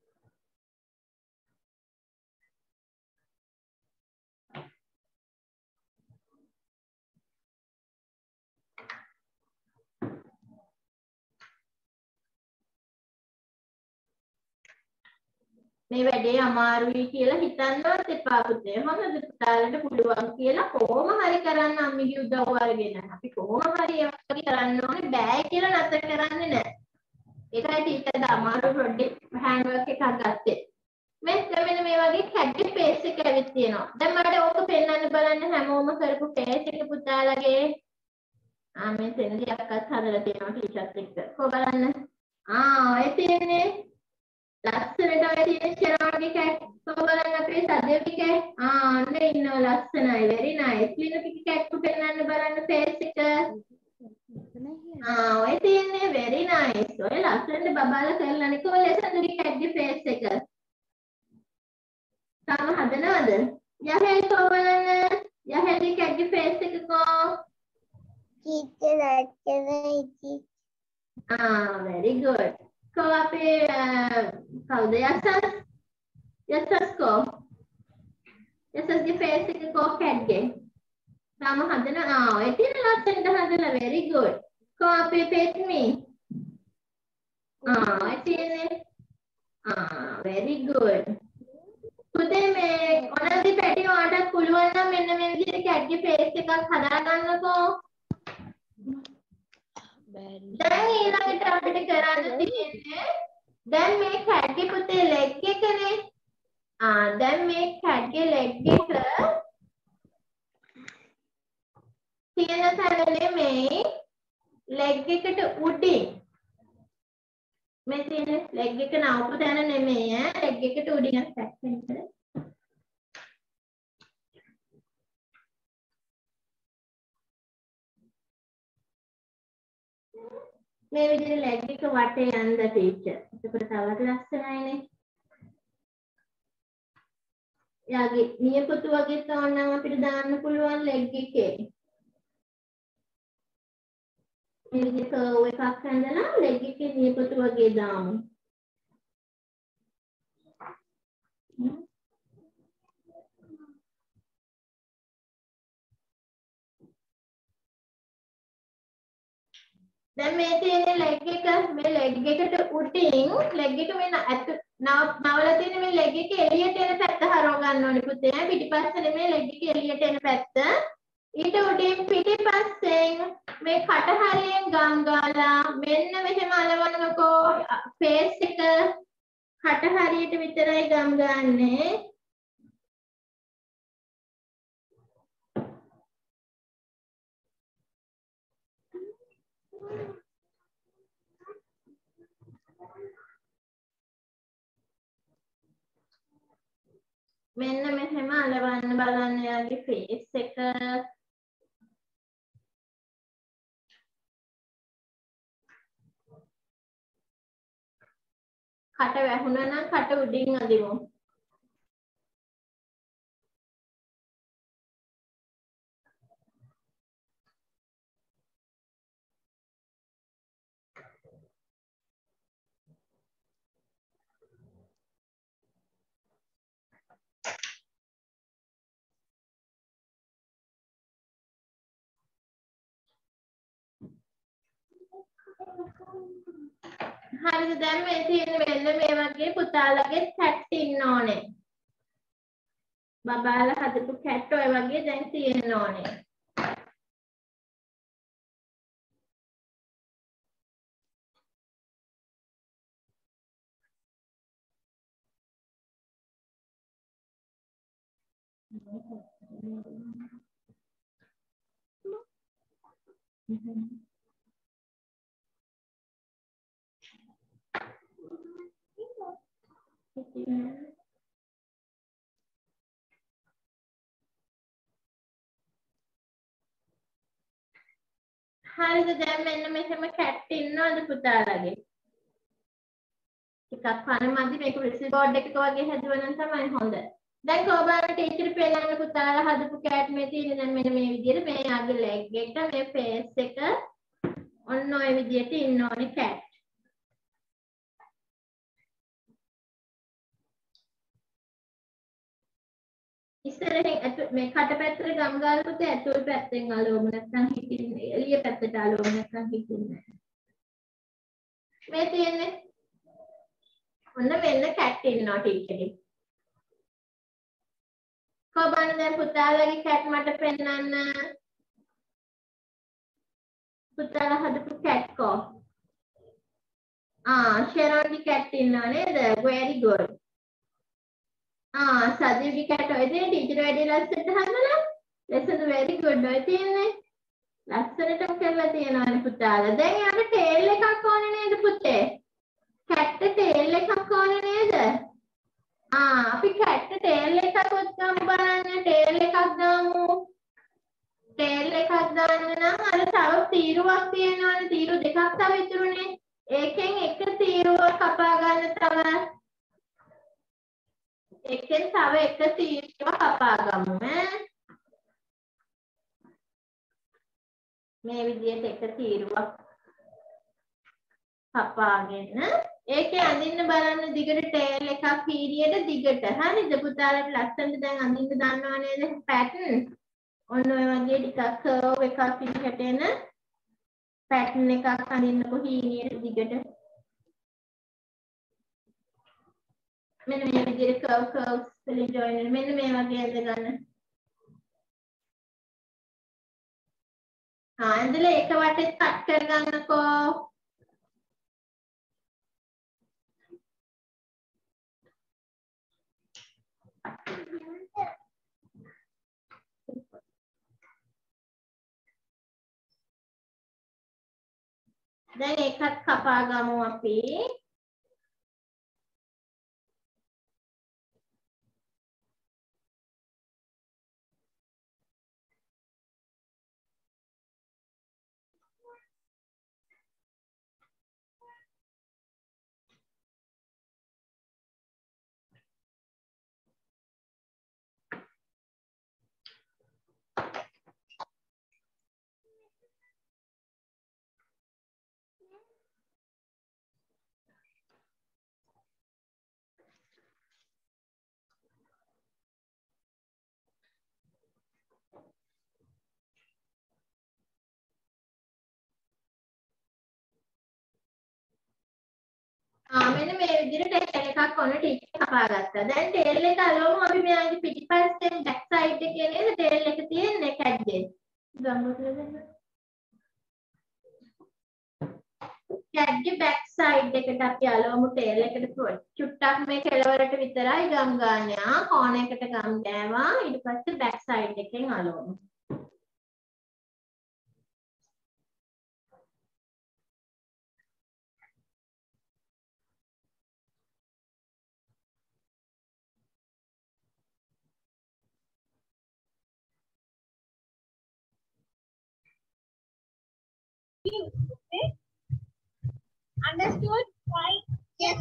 මේ වැඩේ අමාරුයි කියලා හිතන්නවත් එපා පුතේ. හොඳද පුතාලට පුළුවන් කියලා කොහොම හරි කරන්න අම්මිගේ උදව් අරගෙන. අපි කොහොම හරි ඒක කරන්න ඕනේ බෑ කියලා නැතර කරන්නේ නැහැ. ඒකයි ටීචර් අමාරු පොඩ්ඩක් හෑන්ඩ් වර්ක් එකක් ගත්තේ. මෙන්න මේ වගේ කැඩ්ගේ ෆේස් එක ඇවිත් තියෙනවා. දැන් මට ඕක පෙන්වන්න බලන්න හැමෝම කරපු ෆේස් එක පුතාලගේ. මේ තැනදී අක්කත් හදලා තියෙනවා ටීචර්ත් එක්ක. කොහොම බලන්න. ඔය තියෙන්නේ ලස්සනට ඔය තියෙන ෂෙරෝන්ගේ කැට් කොහොම බලන්න අපේ සදේවි කැට් අන්න ඉන්නවා ලස්සනයි very nice ලිනුගේ කැට් පෙන්නන්න බලන්න ෆේස් එක ඔය තියෙන්නේ very nice ඔය ලස්සනට බබාලා කරලානේ කොහොමද සදේවි කැට්ගේ ෆේස් එක තාම හදනවද යහේ කොහොම බලන්න යහේගේ කැට්ගේ ෆේස් එක කො
Teacher,
very good ko අපේ කවුද යසස් ko යසස්ගේ ෆේස් එක ko කැට්ගේ තාම හදන ඔය තියෙන ලස්සනට හදලා very good ko අපේ පෙත්මි ඔය තියෙන්නේ very good පුතේ මේ ඔනල්දි පැටි ඔයාලට පුළුවන් නම් මෙන්න මේ විදිහට කැට්ගේ ෆේස් එකක් හදා ගන්නකෝ දැන් ඊළඟට අපිට කරන්න තියෙන්නේ දැන් මේ කැට්ගේ පුතේ ලෙග් එකනේ දැන් මේ කැට්ගේ ලෙග් එක තියෙන තැන නෙමෙයි ලෙග් එකට උඩින් මේ තියෙන ලෙග් එක නවපු තැන නෙමෙයි ලෙග් එකට උඩින් සැක්සෙන්ට මේ විදිහට ලෙග් එක වටේ යන්න ටීචර්. එතකොට තවත් ලස්සනයිනේ. යාගේ නියපොතු වගේ තෝරනම් අපිට දාන්න පුළුවන් ලෙග් එකේ. මේ විදිහට කර්ව් එකක් හඳලා ලෙග් එකේ නියපොතු වගේ දාමු. දැන් මේ තියෙන ලෙග් එක මේ ලෙග් එකට උඩින් ලෙග් එක මේ නවලා තියෙන මේ ලෙග් එක එළියට එන පැත්ත හරව ගන්න ඕනේ පුතේ පිටිපස්ස නෙමෙයි ලෙග් එක එළියට එන පැත්ත ඊට උඩින් පිටිපස්සෙන් මේ කටහරියෙන් ගම් ගාලා මෙන්න මෙහෙම අලවන්නකෝ ෆේස් එක කටහරියට විතරයි ගම් ගන්නේ මෙන්න මෙහෙම අලවන්න බලන්න එයාගේ ෆේස් එක. කට වැහුණා නම් කට උඩින් අදිමු. හරිද? දැන් මේ තියෙන මෙන්න මේ වගේ පුතාලගේ කැට් ඉන්න ඕනේ. බබාලා හදපු කැට් ඔය වගේ දැන් තියෙන්න ඕනේ. හරිද? දැන් මෙන්න මෙහෙම කැට් ඉන්නවද පුතාලගේ? ටිකක් පණ මදි මේක රිසිල් බෝඩ් එකක වගේ හැදුවනම් තමයි හොඳ. දැන් කොහොමද ටීචර් පෙන්නන්න පුතාලා හදපු කැට් මේ තියෙන දැන් මෙන්න මේ විදිහට මේ යාගේ ලෙග් එක මේ ෆේස් එක ඔන්න ඔය විදිහට ඉන්න ඕනේ කැට්. ඉස්සරහින් මේ කට පැත්තට ගම් ගාලා පුතේ ඇතුල් පැත්තෙන් අලවමු නැත්නම් හිටින්නේ එළිය පැත්තට අලවමු නැත්නම් හිටින්නේ මේ තියෙන්නේ ඔන්න මෙන්න කැට් ඉන්නවා ටීචරේ. කොහොමද දැන් පුතාලගේ කැට් මට පෙන්නන්න. පුතාලා හදපු කැට් කෝ. ෂෙරෝන්ගේ කැට් ඉන්නවා නේද? very good. සජීවගේ කැට් ඔය තියෙන ටීචර් වැඩි ලස්සනට හදලා. lesson very good ඔය තියෙන්නේ. ලස්සනටම කරලා තියෙනවානේ පුතාලා. දැන් යාට ටේල් එකක් ඕනේ නේද පුතේ? කැට් ටේල් එකක් ඕනේ නේද? අපි කැට් ටේල් එකක් ගමු බලන්න. ටේල් එකක් දාමු. ටේල් එකක් දාන්න නම් අර තව තීරුවක් තියෙනවානේ. තීරු දෙකක් තව ඉතුරුනේ. ඒකෙන් එක තීරුවක් කපා ගන්න තව. එකෙන් තව එක තීරුවක් කපා ගමු ඈ. මේ විදිහට එක තීරුවක් කපාගෙන ඒකේ අඳින්න බලන්න දිගට ටේල් එකක් පීරියට දිගට. හරිද පුතාලට ලස්සනට දැන් අඳින්න දන්නව නේද පැටර්න්? ඔන්න ඔය වගේ ටිකක් කර්ව් එකක් විදිහට එන පැටර්න් එකක් අඳින්නකො හීනියට දිගට. මෙන්න මේ විදිහට කර්ව්ස් වලින් ජොයින් මෙන්න මේ වගේ ඇඳ ගන්න. ඇඳලා එක වටේ කට් කරගන්නකෝ. දැන් ඒකත් කපා ගමු අපි. මෙන්න මේ විදිහට ටේල් එකක් ඔන්න ටීචර් කපා ගත්තා. දැන් ටේල් එක අලවමු අපි මෙයාගේ පිටිපස්සෙන් බැක් සයිඩ් එකේ නේද ටේල් එක තියෙන්නේ කැට්ගේ. කැට්ගේ බැක් සයිඩ් එකට අපි අලවමු ටේල් එකට චුට්ටක් මේ කෙළවරට විතරයි ගම් ගන්න. කෝණ එකට ගම් ගෑවා. ඊට පස්සේ බැක් සයිඩ් එකෙන් අලවමු.
understood? Yes.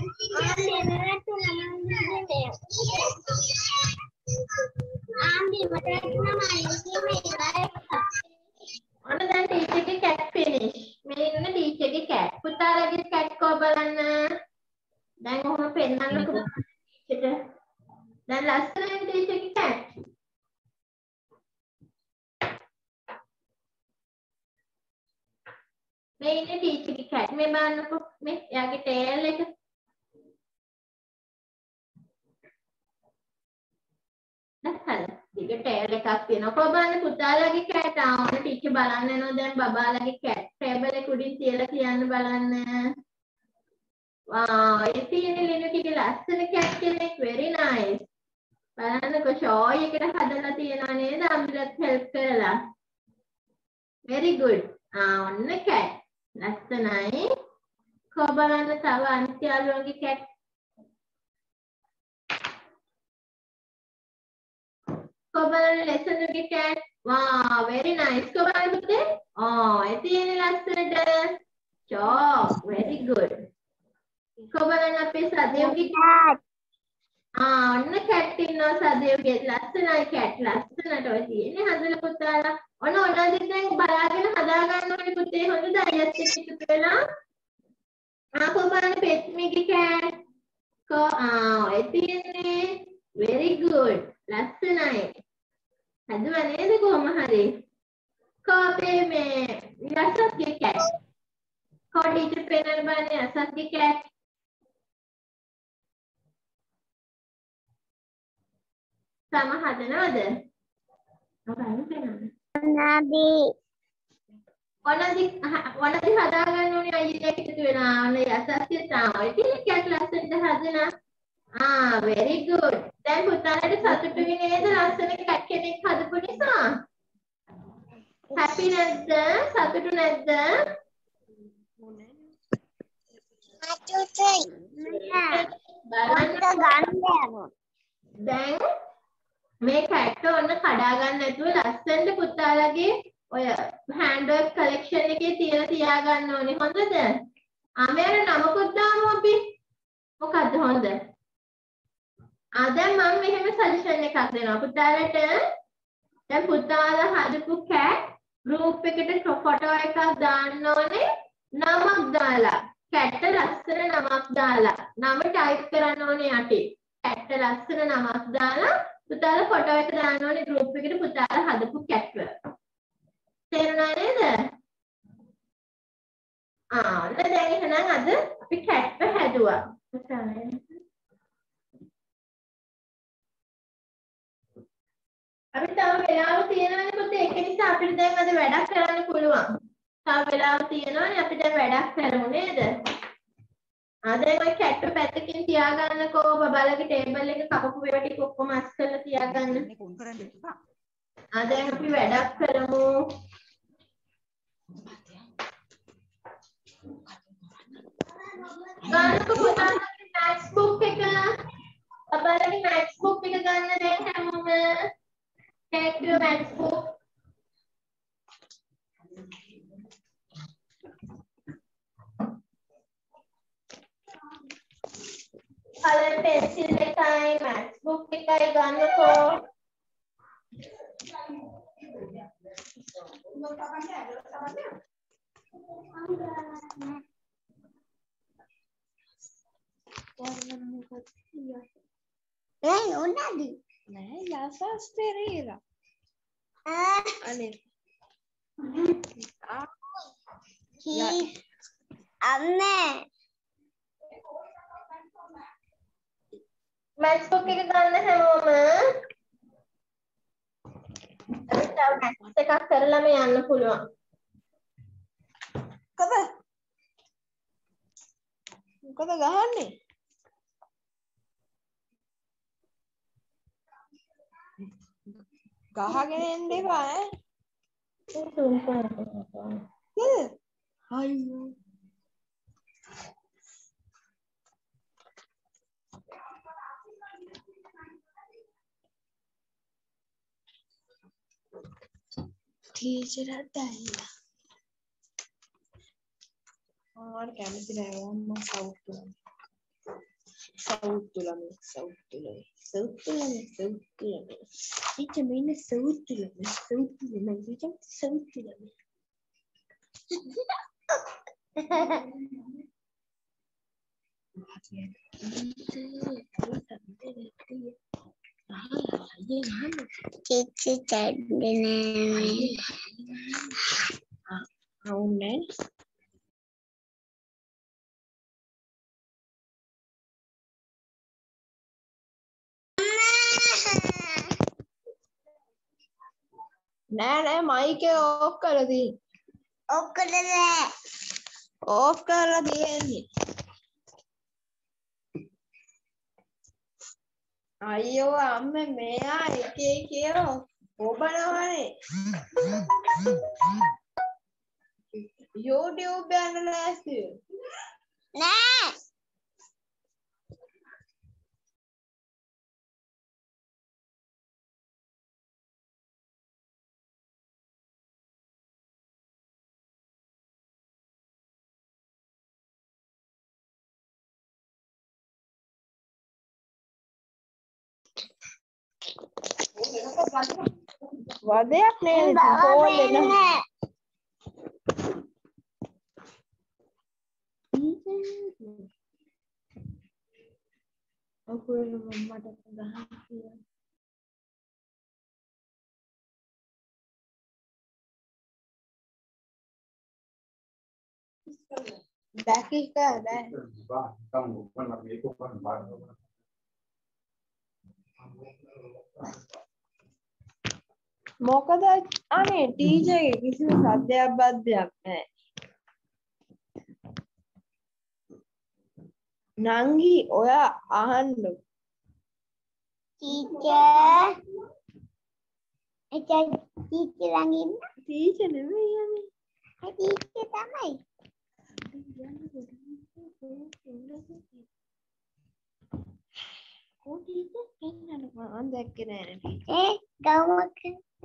ඔන්න දැන් ටීචර් ගේ cat finish. මේ ඉන්න ටීචර් ගේ cat. පුතාලගේ cat කෝ බලන්න. දැන් ඔහොම පෙන්නන්නකො ටීචර්ට. දැන් ලස්සනයි ටීචර් ගේ cat. මේ ඉන්නේ ටීචර් ගේ cat. මේ බලන්නකො මේ එයාගේ tail එක. දැන් දිග tail එකක් තියෙනවා. කොහොම බලන්න පුතාලගේ cat ආවම ටීචර් බලන්න යනවා දැන් බබාලගේ cat table එක උඩින් තියලා කියන්න බලන්න. wow ඉතින් ලිනුකිගේ ලස්සන cat කෙනෙක් very nice. බලන්නකො show එකට හදලා තියෙනවා නේද අම්බිලත් help කරලා. very good. ඔන්න cat. ලස්සනයි. කොහොම බලන්න තව අනිත් යාළුවන්ගේ cat. කොහොම බලන්න lesson එකේ cat. wow very nice. කොහොම බලන්න පුතේ? ඒ තියෙන ලස්සනට. show very good. කොහොම බලන්න අපේ සදේව්ගේ cat. ඔන්න cat ඉන්නවා සදේව්ගේ ලස්සනයි cat. ලස්සනට ඔය තියෙන්නේ හදලා පුතාලා. ඔන්න ඔන්නදී දැන් බලාගෙන හදා ගන්න ඕනේ පුතේ. හොඳද අයත් එක්ක එකතු වෙලා? කොහොම බලන්න පෙත්මිගේ cat. ඒ තියෙන්නේ very good. ලස්සනයි. හදුවා නේද කොහොම හරි? අපේ මේ යසත්ගේ cat. ටීචර් පෙන්නන්න බලන්නේ යසත්ගේ cat. සම හදනවද? බලන්න පෙන්නන්න. ඔනදි හදා ගන්න ඕනේ අයියා එකතු වෙනවා. ඔන්න යසත්ගේ තමයි. ඉතින් cat ලස්සනට හදලා. very good. දැන් පුතාලට සතුටුයි නේද ලස්සන cat කෙනෙක් හදපු නිසා? happy නැද්ද? සතුටු නැද්ද? දැන් මේ cat ඔන්න කඩා ගන්න නැතුව ලස්සනට පුතාලගේ ඔය hand work collection එකේ තියලා තියා ගන්න ඕනේ. හොඳද? මෙයාට නමකුත් දාමු අපි. මොකද්ද හොඳ? දැන් මම මෙහෙම සජෙෂන් එකක් දෙනවා පුතාලට. දැන් පුතාලා හදපු cat group එකට ෆොටෝ එකක් දාන්න ඕනේ. නමක් දාලා. cat ලස්සන නමක් දාලා. නම ටයිප් කරන්න ඕනේ යටි. cat ලස්සන නමක් දාලා පුතාලා ෆොටෝ එක දාන්න ඕනේ group එකට පුතාලා හදපු cat වල. තේරුණා නේද? ඔන්න දැන් එහෙනම් අද අපි cat හැදුවා. අපි තව වෙලාව තියෙනවනේ පුතේ ඒක නිසා අපිට දැන් අද වැඩක් කරන්න පුළුවන්. තව වෙලාව තියෙනවනේ අපි දැන් වැඩක් කරමු නේද? දැන් ඔය කැට් පැත්තකින් තියාගන්නකෝ බබාලගේ ටේබල් එක කපපු ඒවා ටික ඔක්කොම අස් කරලා තියාගන්න. දැන් අපි වැඩක් කරමු. ගන්නකෝ පුතාලගේ maths book එක. බබාලගේ maths book එක ගන්න දැන් හැමෝම. Take your maths book. Color pencil එකයි maths book එකයි ගන්නකෝ.
උන්නද?
නෑ යසස් පෙරේරා. අනේ.
අම්මේ
maths book එක ගන්න හැමෝම. අපිට maths එකක් කරලාම යන්න පුළුවන්.
මොකද ගහන්නේ? ගහගෙන එන්න එපා ඈ. අයියෝ. ටීචර් අතල්ලා.
සමහර කැමති නෑ මම සවුත් තුලම ඉච්ච මෙන්න සවුත් තුලම
Cici tadine.
అవునే නෑ මයික් එක ඕෆ් කරලා තියෙන්නේ. ඕෆ් කරලා තියෙන්නේ. අයියෝ අම්මේ මෙයා එක කියලා ඔබනවනේ. YouTube යන්න ලෑස්ති
නෑ.
වදයක් නේද කෝල් එක අකුරු මම්මට ගහන්න කියලා දැකිකා දැන් මොකද අනේ ටීචර් කිසිම සද්දයක් බද්දයක් නැහැ නංගි ඔයා අහන්න
ටීචර් ටීචර් ළඟින්
ටීචර් නෙමෙයි යන්නේ
ටීචර් තමයි
කො ටීචර් කෙන්නද මම දැක්කේ නෑ
ගමක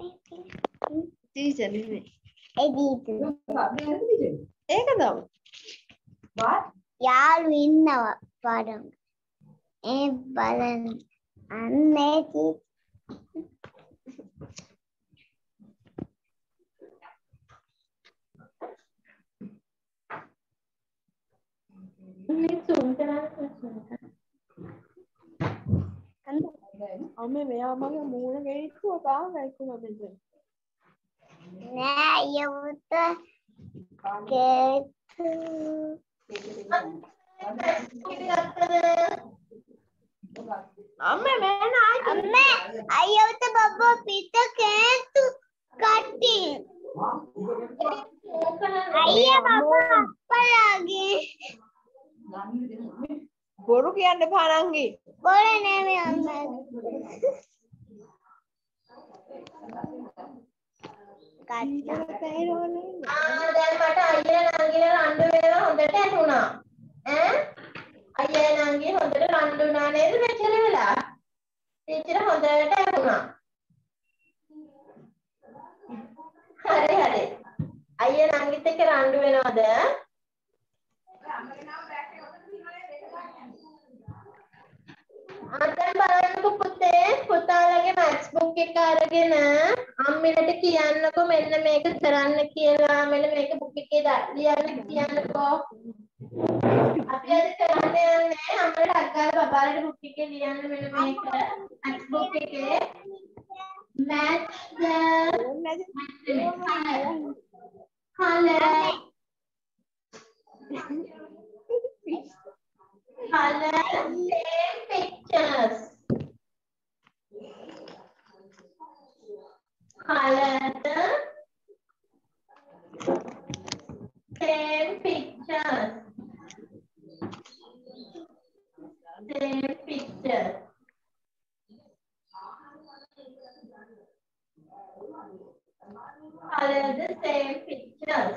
ටීචර් නෙමෙයි
ටීචර්
ඒක තමයි
යාළු ඉන්නවා පාඩම් බලන්න අන්නේ
අම්මේ මෙයා මගේ මූණ ගෙනිච්චුවා තාම වැක්කුණා මෙතන
නෑ යවුත
අම්මේ මෙන්න
අම්මේ අයියවත බබ්බා පිට කෑතු කට්ටි අයියා බබ්බා අප්පලාගේ
බොරු කියන්න එපා නංගි
බොරු නෙමෙයි අම්මා
දැන් මට අයියලා නංගිලා රණ්ඩු වෙනවා හොඳට ඇහුණා ඈ අයියලා නංගි හොඳට රණ්ඩු වුණා නේද මෙච්චර වෙලා ටීචර් හොඳට ඇහුණා හරි අයියා නංගිත් එක්ක රණ්ඩු වෙනවද අතෙන් බලන්නකො පුතේ පුතාලගේ මැත්ස් බුක් එක අරගෙන අම්මිලට කියන්නකො මෙන්න මේක කරන්න කියලා මෙන්න මේක බුක් එකේ ලියන්න කියන්නකො අපි අද කරන්න යන්නේ අම්මලට අක්කාලා බබාලට බුක් එකේ ලියන්න මෙන්න මේක මැත්ස් බුක් එකේ match the color same pictures color the same pictures color the same pictures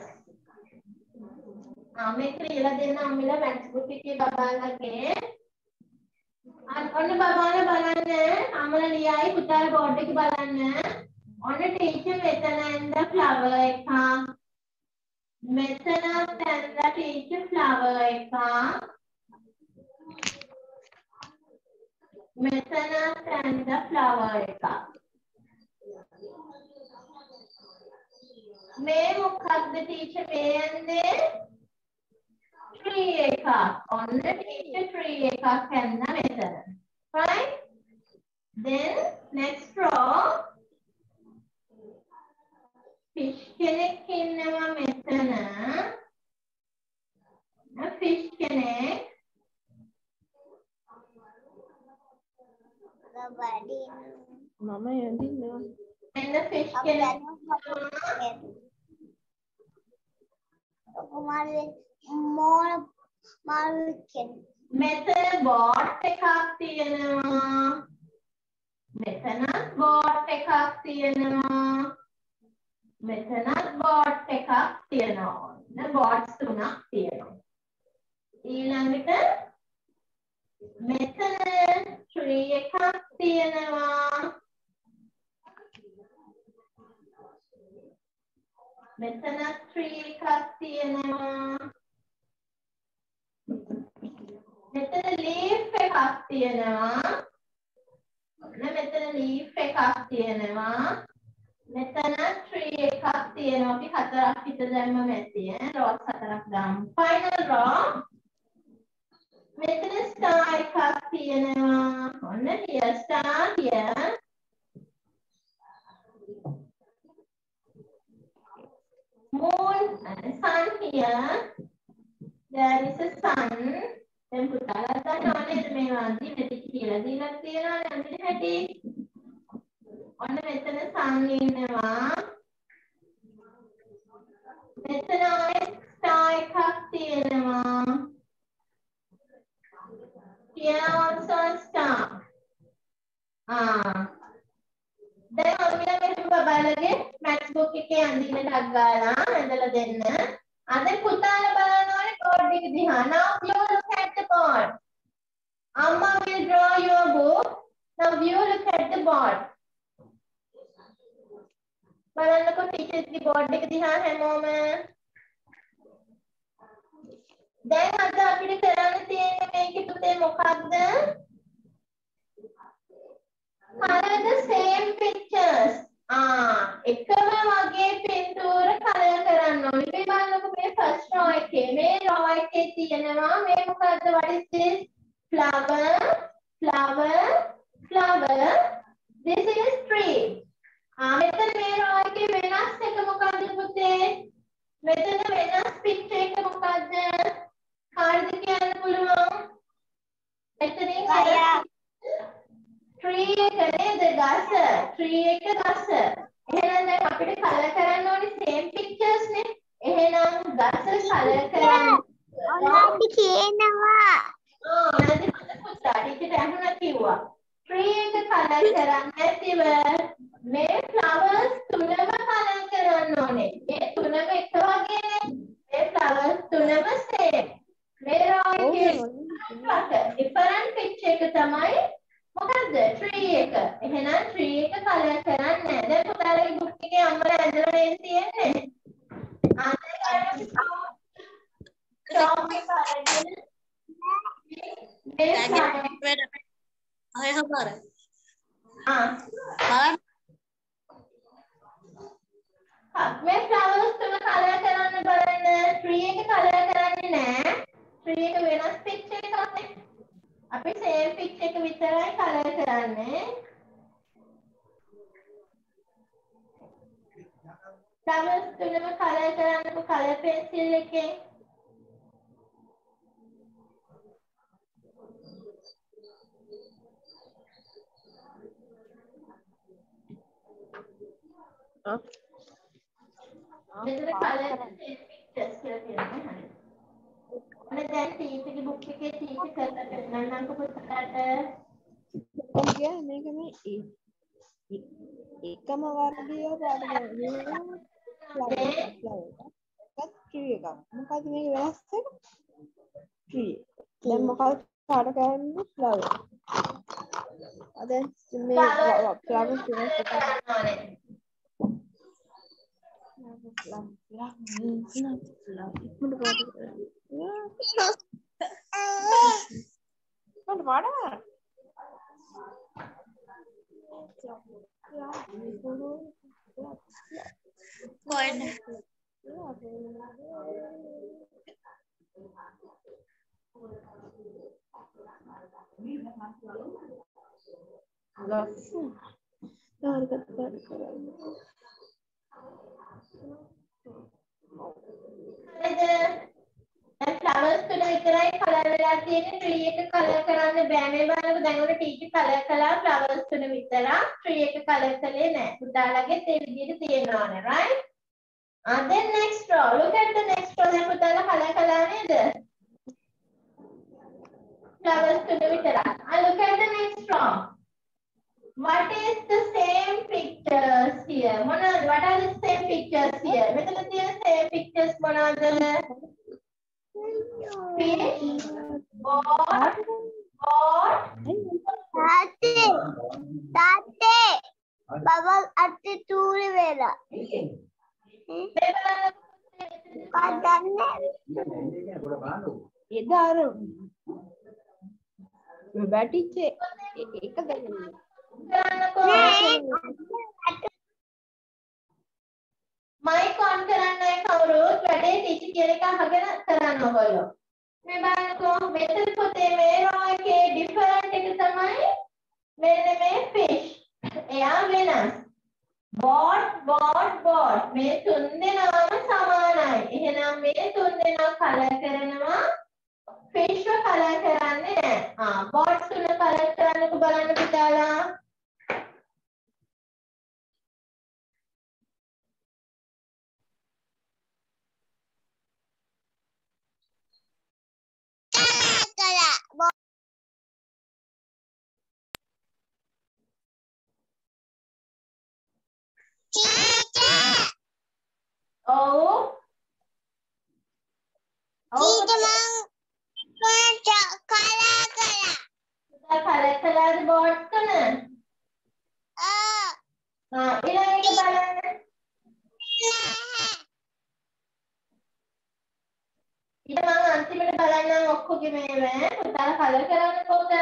මේක ලියලා දෙන්න අම්මිලා මැත්ස් බුක් එකේ බබාලගේ ඔන්න බබාලා බලන්න අම්මලා ලියයි පුතාලා බෝඩ් එකේ බලන්න ඔන්න ටීචර් මෙතන ඉඳ ෆ්ලවර් එකක් මෙතන තැන්ලා teacher flower එක. මෙතන තැන්ලා flower එක. මේ මොකක්ද teacher මේ යන්නේ? Tree එකක්. ඔන්න teacher tree එකක් හැන්නා මෙතන. Right? Then next row fish කෙනෙක් ඉන්නවා මෙතන. fish කෙනෙක්.
මම යදිනවා.
එන්න fish කෙනෙක්. මෙතන boat එකක් තියෙනවා. මෙතන boat එකක් තියෙනවා. මෙතනත් boat එකක් තියෙනවා. boats තුනක් තියෙනවා. ඊළඟට මෙතන tree එකක් තියෙනවා. මෙතන tree එකක් තියෙනවා. මෙතන leaf එකක් තියෙනවා. මෙතන leaf එකක් තියෙනවා. මෙතන tree එකක් තියෙනවා. අපි හතරක් විතර දැම්මම ඇති ඈ. rows හතරක් දාමු. final row. මෙතන star එකක් තියෙනවා. ඔන්න here star here. moon and sun here. There is a sun. දැන් පුතාලා දන්නවා නේද මේවා අන්තිමට කියලා දීලා තියෙනවා නේද හැටි. ඔන්න මෙතන sun ඉන්නවා. මෙතන star එකක් තියෙනවා. Here also star. දැන් ඔයාලා මෙහෙම බලලගේ maths book එකේ අඳින්න ටක් ගාලා ඇඳලා දෙන්න. අද පුතාලා බලන්න ඕනේ board එක දිහා. Now you look at the board. Amma will draw your book. Now you look at the board. බලන්නකො teachers ගේ board එක දිහා හැමෝම. දැන් අද අපිට කරන්න තියෙන්නේ මේකේ පුතේ මොකක්ද? Color the same pictures. එකම වගේ පින්තූර color කරන්න ඕනේ. මේ බලන්නකො මේ first row එකේ මේ row එකේ තියෙනවා මේ මොකද්ද? What is this? Flower, flower, flower. This is tree. මෙතන මේ row එකේ වෙනස් එක මොකද්ද පුතේ? මෙතන වෙනස් picture එක මොකද්ද? කාටද කියන්න පුළුවන්? මෙතනින් tree එක නේද ගස tree එක ගස එහෙනම් දැන් අපිට කලර් කරන්න ඕනේ same pictures නේ එහෙනම් ගස කලර් කරන්න
ඔයාලට කියනවා
මම පුතා ටීචර් අහුණා කිව්වා tree එක කලර් කරන්න නැතිව මේ flowers තුනම කලර් කරන්න ඕනේ මේ තුනම එක වගේනේ මේ flowers තුනම same මේ row එකේ different picture එක තමයි මොකද්ද tree එක එහෙනම් tree එක කලර් කරන්නේ නැහැ දැන් පුතාලගේ book එකේ අම්මලා ඇඳලා නේද තියෙන්නේ මේ flowers තුන කලර් කරන්න බලන්න tree එක කලර් කරන්නේ නැහැ tree එක වෙනස් picture එකක් නේ අපි same picture එක විතරයි කලර් කරන්නේ. flowers තුනම කලර් කරන්නකො කලර් පෙන්සිල් එකෙන්. මෙතන කලර් pictures කියලා තියෙනවා. ඔන්න දැන් ටීචර්ගේ බුක් එකේ ටීචර් කරලා පෙන්නන්නම්කො පුතාට.
මම කියන්නේ මේක මේ එකම වර්ගයේ පාඩම එකක් tree එකක්. මොකද මේක වෙනස් එක? tree. දැන් මොකක්ද පාඩ කරන්නේ flower. දැන් මේ flower වෙනස් එකක්.
දැන් flowers තුන විතරයි කලර් වෙලා තියෙන්නේ. tree එක කලර් කරන්න බෑ. මේ බලන්නකො දැන් ඔන්න ටීචර් කලර් කළා flowers තුන විතරක්. tree එක කලර් කළේ නෑ. පුතාලගෙත් ඒ විදිහට තියෙනවා නේ, right? Then next row. Look at the next row. දැන් පුතාලා කලර් කළා නේද? flowers තුන විතරක්. Look at the next row. What is the same pictures here? What are the same pictures here? මෙතන තියෙන same pictures මොනවද? Fish, boat,
තාත්තේ බබල් අත්තේ තූරි වෙලා
එදා අර වැටිච්ච එක දෙන්න
mic on කරන්නයි කවුරුත් වැඩේ ටීචර් කියන එක අහගෙන කරන්න ඕගොල්ලෝ. මේ බලන්නකෝ මෙතන පොතේ මේ row එකේ different එක තමයි මෙන්න මේ fish. එයා වෙනස්. boat මේ තුන් දෙනාම සමානයි. එහෙනම් මේ තුන් දෙනා කලර් කරනවා fish ව කලර් කරන්නේ නැහැ. boat තුන කලර් කරන්නකෝ බලන්න පුතාලා. Oh. Color the board kana. Ila එක බලන්න. ඊට මම අන්තිමට බලන්නම් ඔක්කොගේ මේවා. පුතාලා කලර් කරන්න පොත.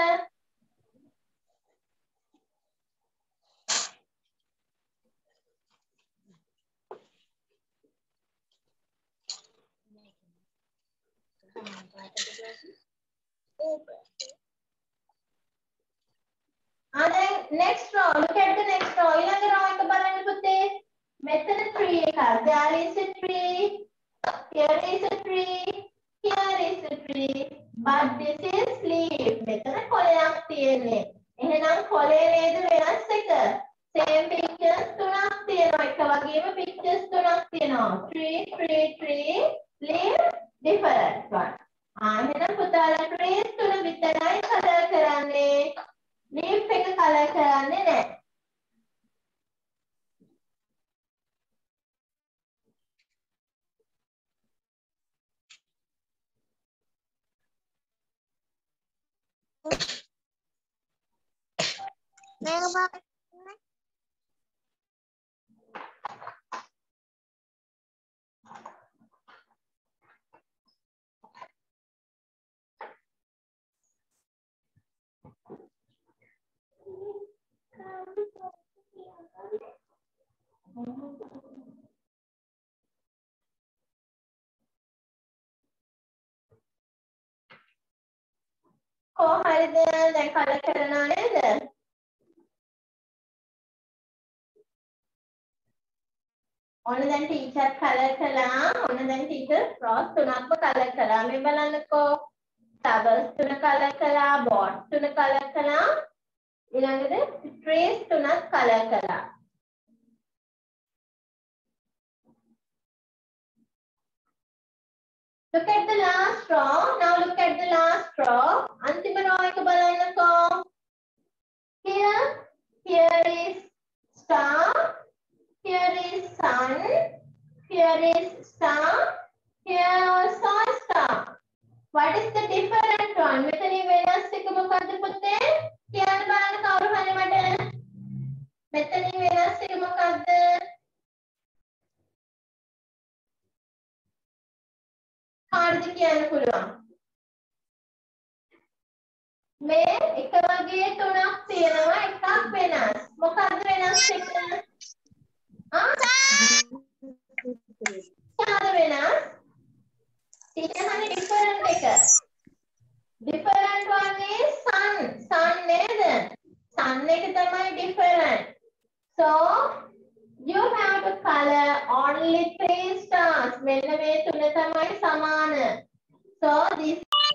Then next row. Look at the next row. ඊළඟ row එක බලන්න පුතේ. මෙතන tree එකක්. There is a tree. Here is a tree. Here is a tree. But this is leaf. මෙතන කොළයක් තියෙන්නේ. එහෙනම් කොළේ නේද වෙනස් එක? Same pictures තුනක් තියෙනවා. එක වගේම pictures තුනක් තියෙනවා. Tree. Leaf different one. එහෙනම් පුතාලා trees තුන විතරයි කලර් කරන්නේ. leaf එක කලර් කරන්නේ නැහැ. කොහරිද දැන් කලර් කරනවා නේද? ඔන්න දැන් ටීචර් කලර් කළා. ඔන්න දැන් ටීචර් ක්‍රොස් තුනක්ම කලර් කළා. මේ බලන්නකෝ. flowers තුන කලර් කළා, boat තුන කලර් කළා. ඊළඟට trees තුනක් කලර් කළා. Look at the last row. Now look at the last row. අන්තිම row එක බලන්නකෝ. Here is star. Here is sun. Here is star. Here also star. What is the different one? මෙතන වෙනස් එක මොකද්ද පුතේ? කියන්න බලන්න කවුරු හරි මට. මෙතන වෙනස් එක මොකද්ද? කියන්න පුළුවන්. මේ එක වගේ තුනක් තියෙනවා එකක් වෙනස්. මොකක්ද වෙනස් එක? මොකක්ද වෙනස්? තියෙන different එක. Different one is sun. Sun නේද? Sun එක තමයි different. So you have to color only 3 stars. මෙන්න මේ තුන තමයි සමාන. So this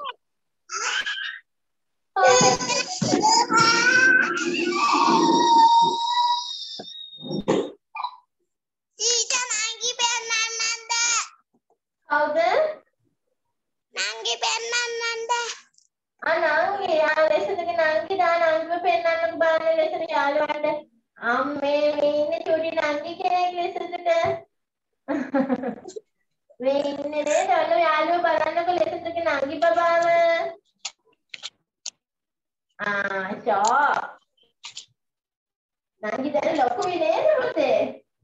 කවුද?
නංගි පෙන්නන්නද?
නංගි ලෙසනක නංගි දාන අංග පෙන්නන්නකෝ බලන්න ලෙසන යාළුවන්ට. අම්මේ මේ ඉන්නේ චුටි නංගි කෙනෙක් ලෙසනට. මේ ඉන්නේ නේද? ඔන්න යාළුවෝ බලන්නකෝ ලෙසනක නංගි බබාව. ෂෝ. නංගි දැන් ලොකුයි නේද පුතේ?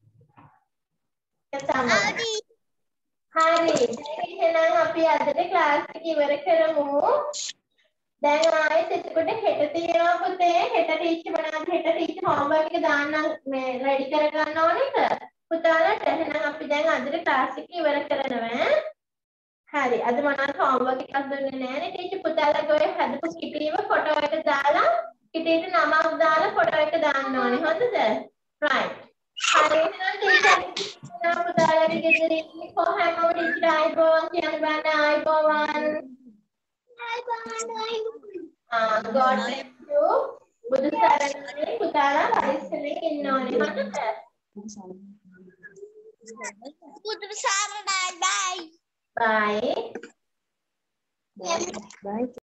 ඒක තමයි. හරි. එහෙනම් අපි අදට ක්ලාස් එක ඉවර කරමු. දැන් ආයෙත් එතකොට හෙට තියෙනවා පුතේ. හෙට ටීචර් මොනවද හෙට ටීචර් හෝම්වර්ක් එක දාන්න මේ රෙඩි කර ගන්න ඕනේද? පුතාලට එහෙනම් අපි දැන් අදට ක්ලාස් එක ඉවර කරනවා. හරි. අද මොනවද හෝම්වර්ක් එකක් දුන්නේ නැහැ නේ ටීචර්. පුතාලගේ ඔය හදපු කිටීව ෆොටෝ එක දාලා කිටීට නමක් දාලා ෆොටෝ එක දාන්න ඕනේ. හොඳද? right. හරි එහෙනම් ටීචර් පුතාලගේ ගෙදරින් කොහොමද ටීචර් ආයිබෝවන් කියන්න බෑ ආයිබෝවන්. God bless you. බුදු සරණයි පුතාලා පරිස්සමෙන් ඉන්න ඕනේ. හොඳද?
බුදු සරණයි. බයි.
bye.
Bye.